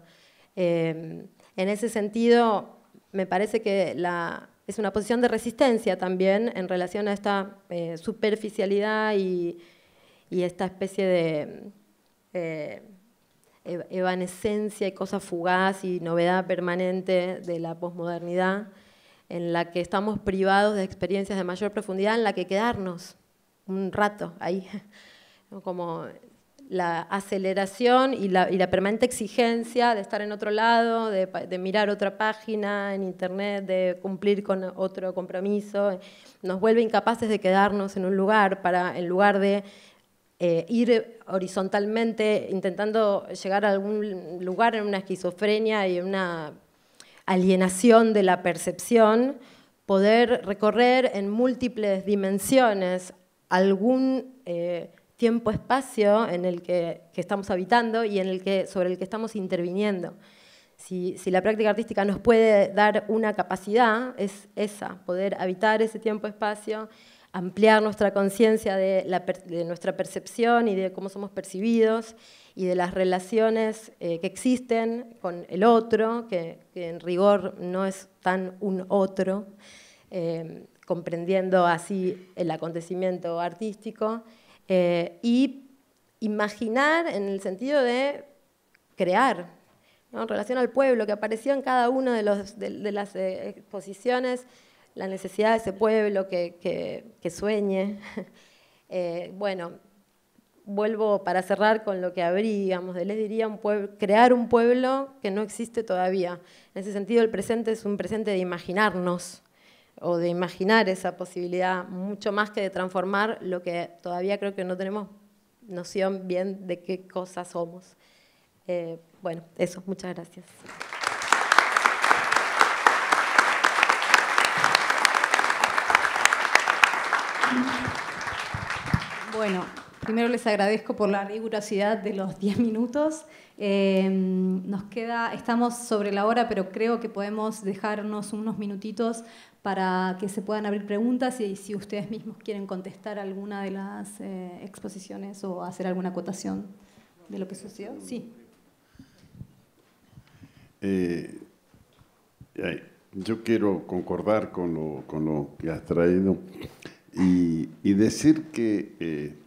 Eh, en ese sentido, me parece que la... es una posición de resistencia también en relación a esta eh, superficialidad y, y esta especie de eh, evanescencia y cosa fugaz y novedad permanente de la posmodernidad, en la que estamos privados de experiencias de mayor profundidad, en la que quedarnos un rato ahí, ¿no? Como la aceleración y la, y la permanente exigencia de estar en otro lado, de, de mirar otra página en internet, de cumplir con otro compromiso, nos vuelve incapaces de quedarnos en un lugar, para, en lugar de eh, ir horizontalmente intentando llegar a algún lugar en una esquizofrenia y en una alienación de la percepción, poder recorrer en múltiples dimensiones algún... Eh, tiempo-espacio en el que, que estamos habitando y en el que, sobre el que estamos interviniendo. Si, si la práctica artística nos puede dar una capacidad, es esa, poder habitar ese tiempo-espacio, ampliar nuestra conciencia de, la, de nuestra percepción y de cómo somos percibidos y de las relaciones eh, que existen con el otro, que, que en rigor no es tan un otro, eh, comprendiendo así el acontecimiento artístico. Eh, y imaginar en el sentido de crear, ¿no? En relación al pueblo, que apareció en cada una de, los, de, de las eh, exposiciones, la necesidad de ese pueblo que, que, que sueñe. Eh, bueno, vuelvo para cerrar con lo que abrí, digamos, les diría un pueblo, crear un pueblo que no existe todavía. En ese sentido, el presente es un presente de imaginarnos, o de imaginar esa posibilidad, mucho más que de transformar lo que todavía creo que no tenemos noción bien de qué cosas somos. Eh, bueno, eso, muchas gracias. Bueno, primero les agradezco por la rigurosidad de los diez minutos. Eh, nos queda, estamos sobre la hora, pero creo que podemos dejarnos unos minutitos para que se puedan abrir preguntas y si ustedes mismos quieren contestar alguna de las eh, exposiciones o hacer alguna acotación de lo que sucedió. Sí. Eh, yo quiero concordar con lo, con lo que has traído y, y decir que eh,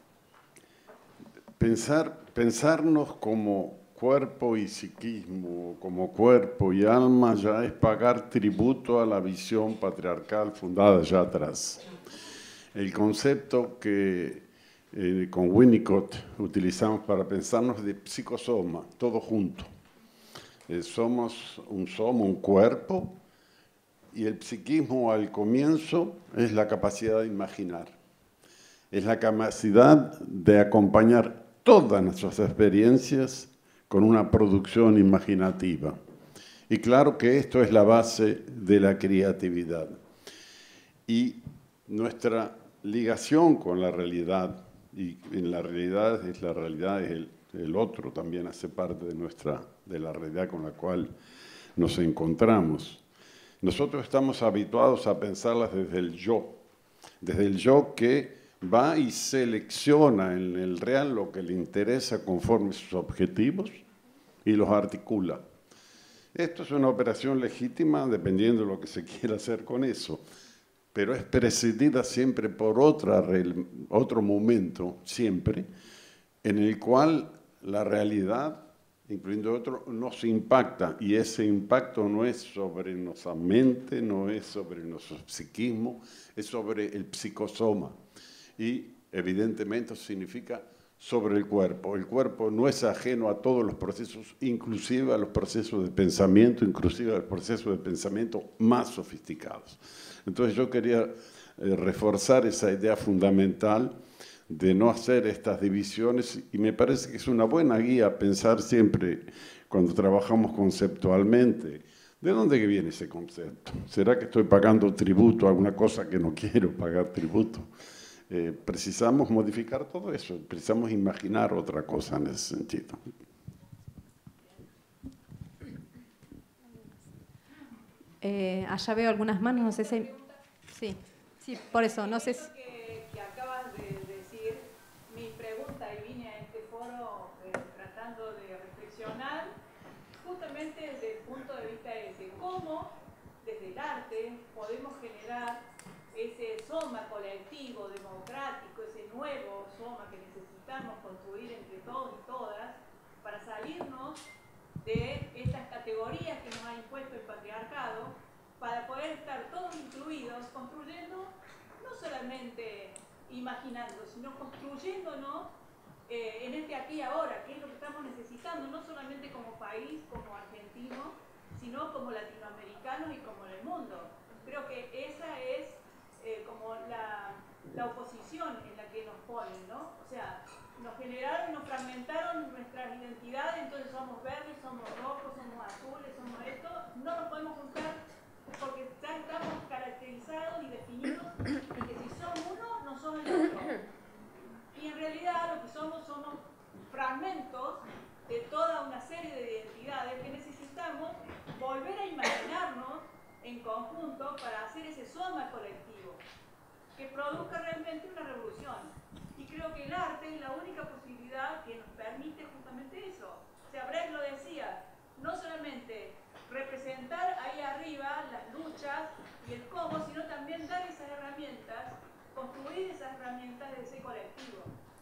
pensar, pensarnos como cuerpo y psiquismo, como cuerpo y alma, ya es pagar tributo a la visión patriarcal fundada ya atrás. El concepto que eh, con Winnicott utilizamos para pensarnos de psicosoma, todo junto. Eh, somos un soma, un cuerpo, y el psiquismo al comienzo es la capacidad de imaginar. Es la capacidad de acompañar todas nuestras experiencias con una producción imaginativa. Y claro que esto es la base de la creatividad. Y nuestra ligación con la realidad, y en la realidad es la realidad, es el, el otro también hace parte de, nuestra, de la realidad con la cual nos encontramos. Nosotros estamos habituados a pensarlas desde el yo, desde el yo que va y selecciona en el real lo que le interesa conforme a sus objetivos y los articula. Esto es una operación legítima dependiendo de lo que se quiera hacer con eso, pero es precedida siempre por otra, otro momento, siempre, en el cual la realidad, incluyendo otro, nos impacta, y ese impacto no es sobre nuestra mente, no es sobre nuestro psiquismo, es sobre el psicosoma. Y evidentemente significa sobre el cuerpo. El cuerpo no es ajeno a todos los procesos, inclusive a los procesos de pensamiento, inclusive a los procesos de pensamiento más sofisticados. Entonces yo quería eh, reforzar esa idea fundamental de no hacer estas divisiones, y me parece que es una buena guía a pensar siempre, cuando trabajamos conceptualmente, ¿de dónde viene ese concepto? ¿Será que estoy pagando tributo a alguna cosa que no quiero pagar tributo? Eh, precisamos modificar todo eso, precisamos imaginar otra cosa en ese sentido. Eh, allá veo algunas manos, no sé si... Sí, sí, por eso, no sé si... Que, que acabas de decir mi pregunta, y vine a este foro eh, tratando de reflexionar justamente desde el punto de vista de cómo desde el arte podemos generar ese soma colectivo, democrático, ese nuevo soma que necesitamos construir entre todos y todas para salirnos de estas categorías que nos ha impuesto el patriarcado, para poder estar todos incluidos, construyendo, no solamente imaginando, sino construyéndonos eh, en este aquí y ahora, que es lo que estamos necesitando, no solamente como país, como argentino, sino como latinoamericanos y como en el mundo. Creo que esa es eh, como la, la oposición en la que nos ponen, ¿no? O sea, nos generaron, nos fragmentaron nuestras identidades, entonces somos verdes, somos rojos, somos azules, somos esto, no nos podemos juntar porque ya estamos caracterizados y definidos en que si son uno, no son el otro. Y en realidad lo que somos, somos fragmentos de toda una serie de identidades que necesitamos volver a imaginarnos en conjunto para hacer ese soma colectivo que produzca realmente una revolución. Y creo que el arte es la única posibilidad que nos permite justamente eso. O sea, Brecht lo decía, no solamente representar ahí arriba las luchas y el cómo, sino también dar esas herramientas, construir esas herramientas de ese colectivo.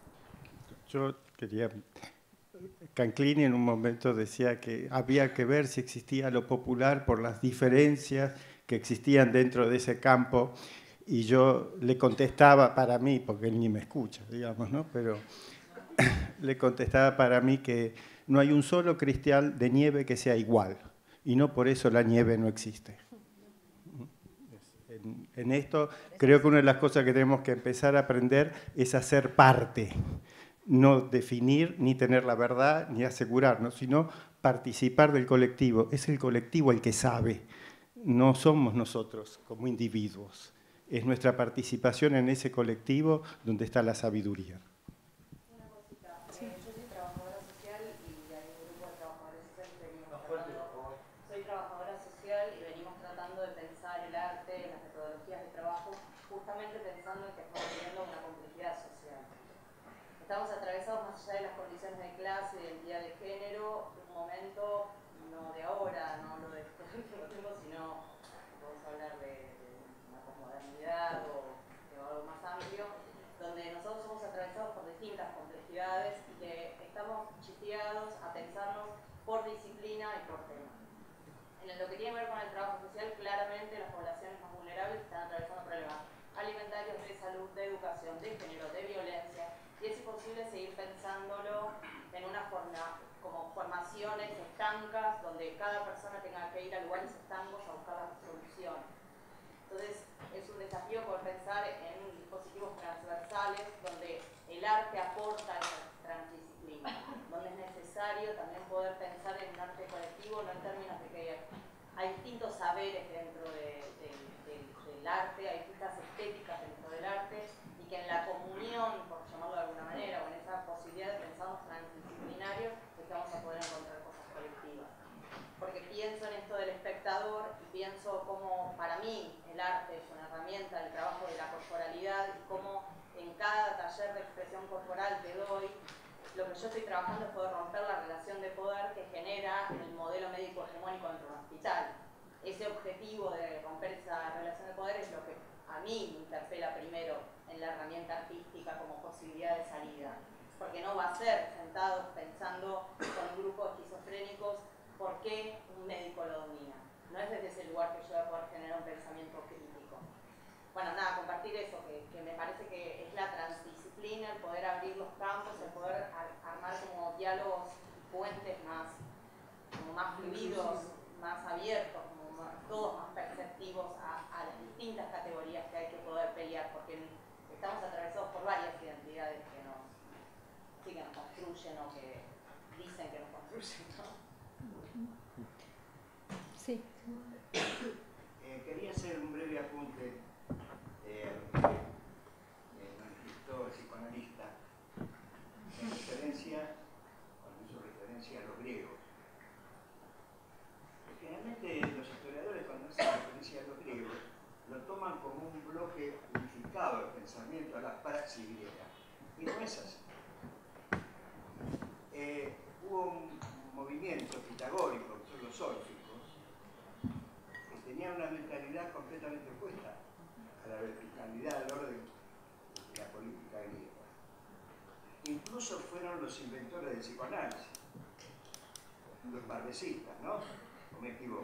Yo quería... Canclini en un momento decía que había que ver si existía lo popular por las diferencias que existían dentro de ese campo, y yo le contestaba para mí, porque él ni me escucha, digamos, ¿no? Pero le contestaba para mí que no hay un solo cristal de nieve que sea igual, y no por eso la nieve no existe. En, en esto creo que una de las cosas que tenemos que empezar a aprender es a ser parte, no definir ni tener la verdad ni asegurarnos, sino participar del colectivo. Es el colectivo el que sabe, no somos nosotros como individuos. Es nuestra participación en ese colectivo donde está la sabiduría. Una cosita, sí. eh, yo soy trabajadora social y hay un grupo de trabajadores sociales que venimos tratando, soy trabajadora social y venimos tratando de pensar el arte, las metodologías de trabajo, justamente pensando en que estamos viviendo una complejidad social. Estamos atravesados más allá de las condiciones de clase, de identidad de género, de un momento, no de ahora, no lo de este último tiempo, sino, vamos a hablar de, de una posmodernidad o de algo más amplio, donde nosotros somos atravesados por distintas complejidades y que estamos chisteados a pensarnos por disciplina y por tema. En lo que tiene que ver con el trabajo social, claramente las poblaciones más vulnerables están atravesando problemas alimentarios, de salud, de educación, de género, de violencia, y es imposible seguir pensándolo en una forma, como formaciones estancas, donde cada persona tenga que ir a lugares estancos a buscar la solución. Entonces, es un desafío poder pensar en dispositivos transversales, donde el arte aporta esa transdisciplina, donde es necesario también poder pensar en un arte colectivo, no en términos de que hay distintos saberes dentro de, de, de, del arte, hay distintas estéticas dentro del arte, y que en la comunión, por llamarlo de alguna manera, o en esa posibilidad de pensarnos transdisciplinarios, es que vamos a poder encontrar cosas colectivas. Porque pienso en esto del espectador y pienso cómo, para mí, el arte es una herramienta del trabajo de la corporalidad y cómo en taller de expresión corporal te doy, lo que yo estoy trabajando es poder romper la relación de poder que genera el modelo médico hegemónico dentro de un hospital. Ese objetivo de romper esa relación de poder es lo que a mí me interpela primero en la herramienta artística como posibilidad de salida. Porque no va a ser sentados pensando con un grupo de esquizofrénicos por qué un médico lo domina. No es desde ese lugar que yo voy a poder generar un pensamiento crítico. Bueno, nada, compartir eso, que, que me parece que es la transdisciplina, el poder abrir los campos, el poder ar armar como diálogos y puentes más, como más fluidos, más abiertos, como más, todos más perceptivos a, a las distintas categorías que hay que poder pelear, porque estamos atravesados por varias identidades que nos, sí, que nos construyen o que dicen que nos construyen, ¿no? Sí. Eh, quería hacer un breve apunte eh, a lo que eh, manifestó el psicoanalista en referencia, cuando hizo referencia a los griegos. Generalmente los historiadores, cuando hacen referencia a los griegos, lo toman como un bloque unificado del pensamiento, a la praxis griega. Y no es así. Eh, hubo un movimiento pitagórico, que son los órficos, que tenían una mentalidad completamente opuesta a la verticalidad del orden de la política griega. Incluso fueron los inventores del psicoanálisis, los barbesistas, ¿no? ¿O me equivoco?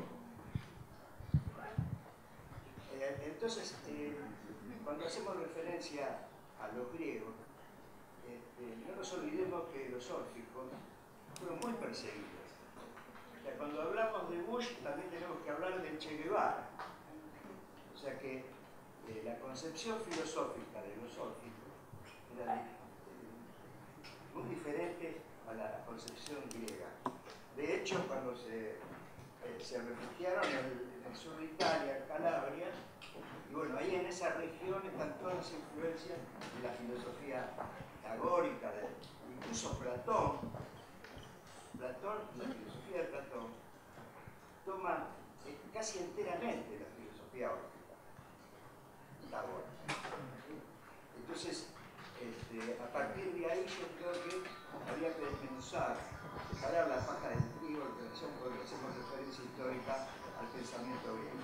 Eh, entonces, eh, cuando hacemos referencia a los griegos, este, no nos olvidemos que los órficos fueron muy perseguidos. O sea, cuando hablamos de Bush, también tenemos que hablar del Che Guevara. O sea que eh, la concepción filosófica de los órficos era eh, muy diferente a la concepción griega. De hecho, cuando se, eh, se refugiaron en el, en el sur de Italia, en Calabria, y bueno, ahí en esa región están todas las influencias de la filosofía pitagórica, de, incluso Platón. Platón, la filosofía de Platón, toma eh, casi enteramente la filosofía órfica, pitagórica. Entonces, este, a partir de ahí yo creo que habría que desmenuzar, separar la paja del trigo en relación con lo que hacemos referencia histórica al pensamiento griego.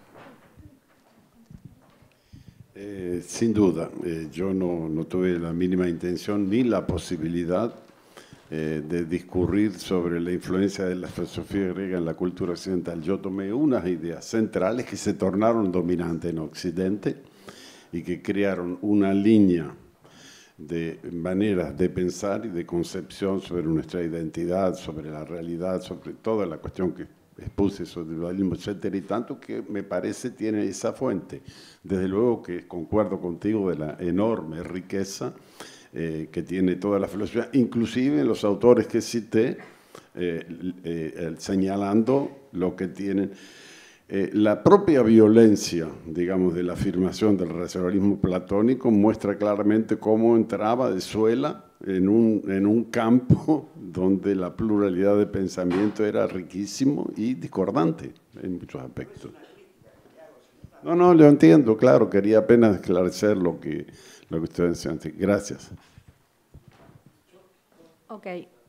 Eh, sin duda, eh, yo no, no tuve la mínima intención ni la posibilidad eh, de discurrir sobre la influencia de la filosofía griega en la cultura occidental. Yo tomé unas ideas centrales que se tornaron dominantes en Occidente y que crearon una línea de maneras de pensar y de concepción sobre nuestra identidad, sobre la realidad, sobre toda la cuestión que expuse sobre el dualismo, etcétera, y tanto que me parece tiene esa fuente. Desde luego que concuerdo contigo de la enorme riqueza eh, que tiene toda la filosofía, inclusive en los autores que cité, eh, eh, señalando lo que tienen. Eh, la propia violencia, digamos, de la afirmación del racionalismo platónico muestra claramente cómo entraba de suela en un, en un campo donde la pluralidad de pensamiento era riquísimo y discordante en muchos aspectos. No, no, lo entiendo, claro, quería apenas esclarecer lo que, lo que usted decía antes. Gracias. Ok.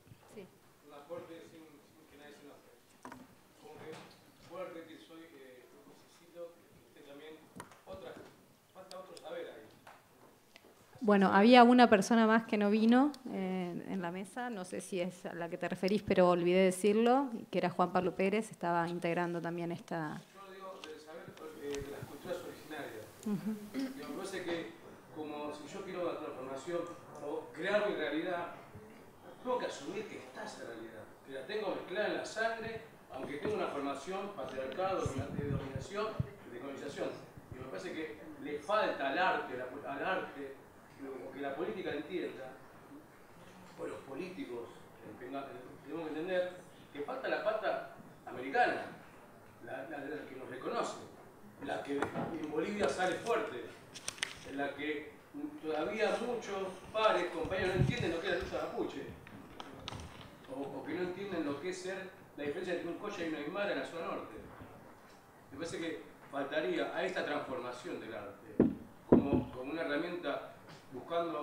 Bueno, había una persona más que no vino eh, en la mesa, no sé si es a la que te referís, pero olvidé decirlo, que era Juan Pablo Pérez, estaba integrando también esta... Yo digo del saber eh, de las culturas originarias. Uh-huh. Yo me parece que como si yo quiero una transformación o crear mi realidad, tengo que asumir que está esa realidad, que la tengo mezclada en la sangre, aunque tenga una formación patriarcal, de dominación, de colonización. Y me parece que le falta al arte, al arte, que la política entienda, o los políticos tenemos que entender, que falta la pata americana, la, la, la que nos reconoce, la que en Bolivia sale fuerte, la que todavía muchos padres, compañeros, no entienden lo que es la lucha mapuche, o, o que no entienden lo que es ser la diferencia entre un Coya y una Aymara en la zona norte. Me parece que faltaría a esta transformación del arte como, como una herramienta buscando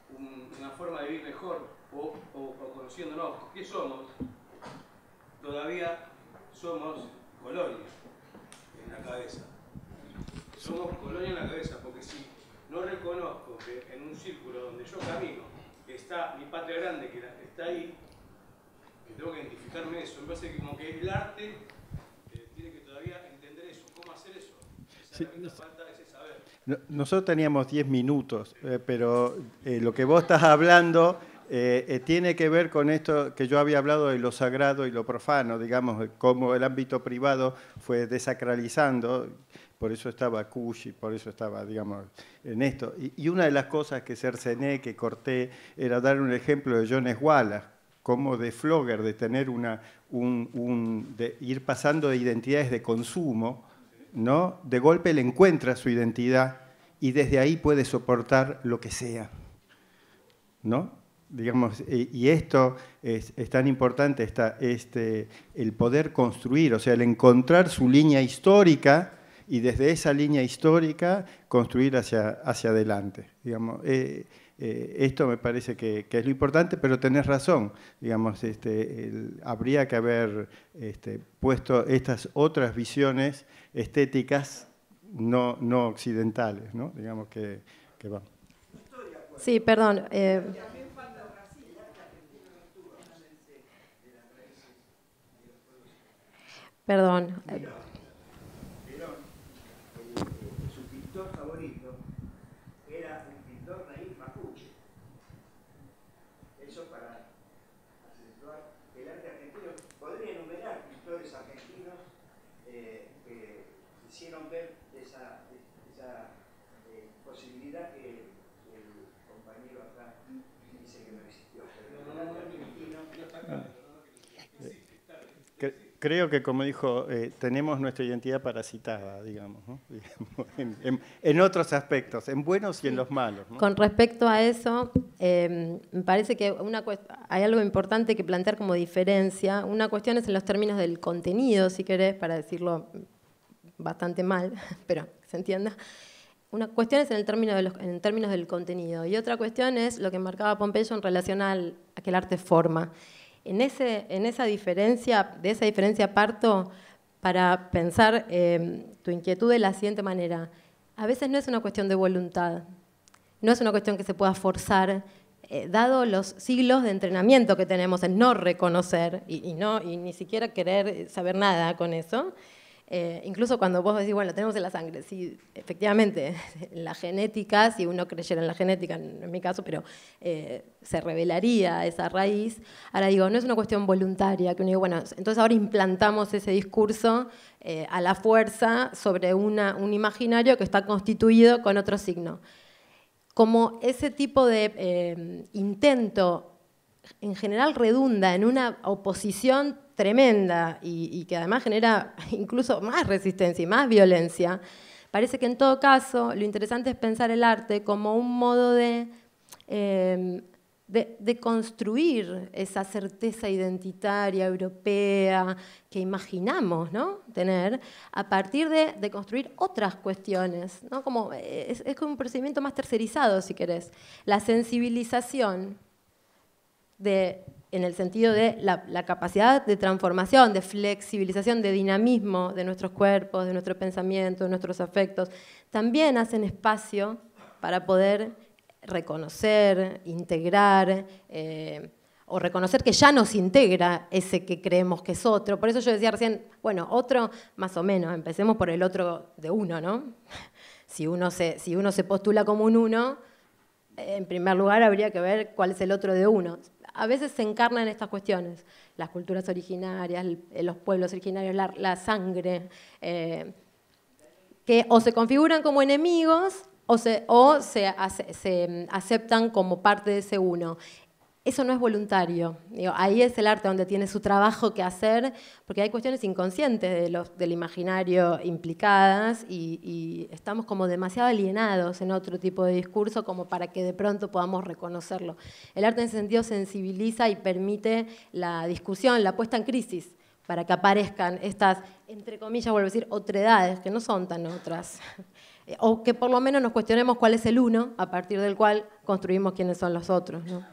un, una forma de vivir mejor o, o, o conociéndonos, ¿qué somos? Todavía somos colonia en la cabeza. Somos colonia en la cabeza, porque si no reconozco que en un círculo donde yo camino está mi patria grande, que está ahí, que tengo que identificarme eso, me parece que como que el arte eh, tiene que todavía entender eso. ¿Cómo hacer eso? Esa Sí, herramienta falta ese saber. No, nosotros teníamos diez minutos, eh, pero eh, lo que vos estás hablando eh, eh, tiene que ver con esto que yo había hablado de lo sagrado y lo profano, digamos, cómo el ámbito privado fue desacralizando. Por eso estaba Cushi, por eso estaba, digamos, en esto. Y, y una de las cosas que cercené, que corté, era dar un ejemplo de Jones Wallace, como de Flogger, de tener una, un, un, de ir pasando de identidades de consumo, ¿no? De golpe le encuentra su identidad y desde ahí puede soportar lo que sea, ¿no? Digamos, y esto es, es tan importante, esta, este, el poder construir, o sea, el encontrar su línea histórica y desde esa línea histórica construir hacia, hacia adelante. Digamos, eh, eh, esto me parece que, que es lo importante, pero tenés razón. Digamos, este, el, habría que haber este, puesto estas otras visiones estéticas no, no occidentales, ¿no? Digamos que, que van. Sí, perdón. Eh, perdón. Su pintor favorito era un pintor naif mapuche. Eso para acentuar el arte argentino. Podría enumerar pintores argentinos eh, que hicieron ver esa, esa eh, posibilidad que el compañero acá dice que no existió. Pero el arte argentino no está acá. Creo que, como dijo, eh, tenemos nuestra identidad parasitada, digamos, ¿no? en, en, en otros aspectos, en buenos y en los malos, ¿no? Con respecto a eso, eh, me parece que una hay algo importante que plantear como diferencia. Una cuestión es en los términos del contenido, si querés, para decirlo bastante mal, pero que se entienda. Una cuestión es en, el término de los, en términos del contenido y otra cuestión es lo que marcaba Pompeyo en relación al, a que el arte forma. En, ese, en esa diferencia, de esa diferencia parto para pensar eh, tu inquietud de la siguiente manera. A veces no es una cuestión de voluntad, no es una cuestión que se pueda forzar, eh, dado los siglos de entrenamiento que tenemos en no reconocer y, y, no, y ni siquiera querer saber nada con eso. Eh, incluso cuando vos decís, bueno, lo tenemos en la sangre, sí, efectivamente, en la genética, si uno creyera en la genética, en mi caso, pero eh, se revelaría esa raíz. Ahora digo, no es una cuestión voluntaria, que uno diga, bueno, entonces ahora implantamos ese discurso eh, a la fuerza sobre una, un imaginario que está constituido con otro signo. Como ese tipo de eh, intento en general redunda en una oposición tremenda y, y que además genera incluso más resistencia y más violencia, parece que en todo caso lo interesante es pensar el arte como un modo de, eh, de, de construir esa certeza identitaria europea que imaginamos, ¿no?, tener, a partir de, de construir otras cuestiones, ¿no? Como, es, es como un procedimiento más tercerizado, si querés. La sensibilización de, en el sentido de la, la capacidad de transformación, de flexibilización, de dinamismo de nuestros cuerpos, de nuestro pensamiento, de nuestros afectos, también hacen espacio para poder reconocer, integrar, eh, o reconocer que ya nos integra ese que creemos que es otro. Por eso yo decía recién, bueno, otro más o menos, empecemos por el otro de uno, ¿no? Si uno se, si uno se postula como un uno, en primer lugar habría que ver cuál es el otro de uno. A veces se encarnan estas cuestiones, las culturas originarias, los pueblos originarios, la, la sangre, eh, que o se configuran como enemigos o, se, o se, ace, se aceptan como parte de ese uno. Eso no es voluntario. Digo, ahí es el arte donde tiene su trabajo que hacer, porque hay cuestiones inconscientes de los, del imaginario implicadas y, y estamos como demasiado alienados en otro tipo de discurso como para que de pronto podamos reconocerlo. El arte en ese sentido sensibiliza y permite la discusión, la puesta en crisis, para que aparezcan estas, entre comillas, vuelvo a decir, otredades, que no son tan otras. eh, o que por lo menos nos cuestionemos cuál es el uno, a partir del cual construimos quiénes son los otros, ¿no?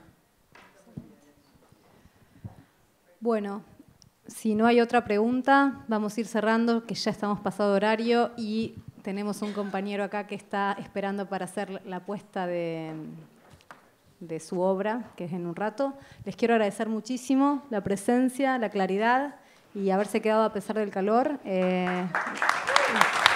Bueno, si no hay otra pregunta, vamos a ir cerrando, que ya estamos pasado horario y tenemos un compañero acá que está esperando para hacer la puesta de, de su obra, que es en un rato. Les quiero agradecer muchísimo la presencia, la claridad y haberse quedado a pesar del calor. Eh,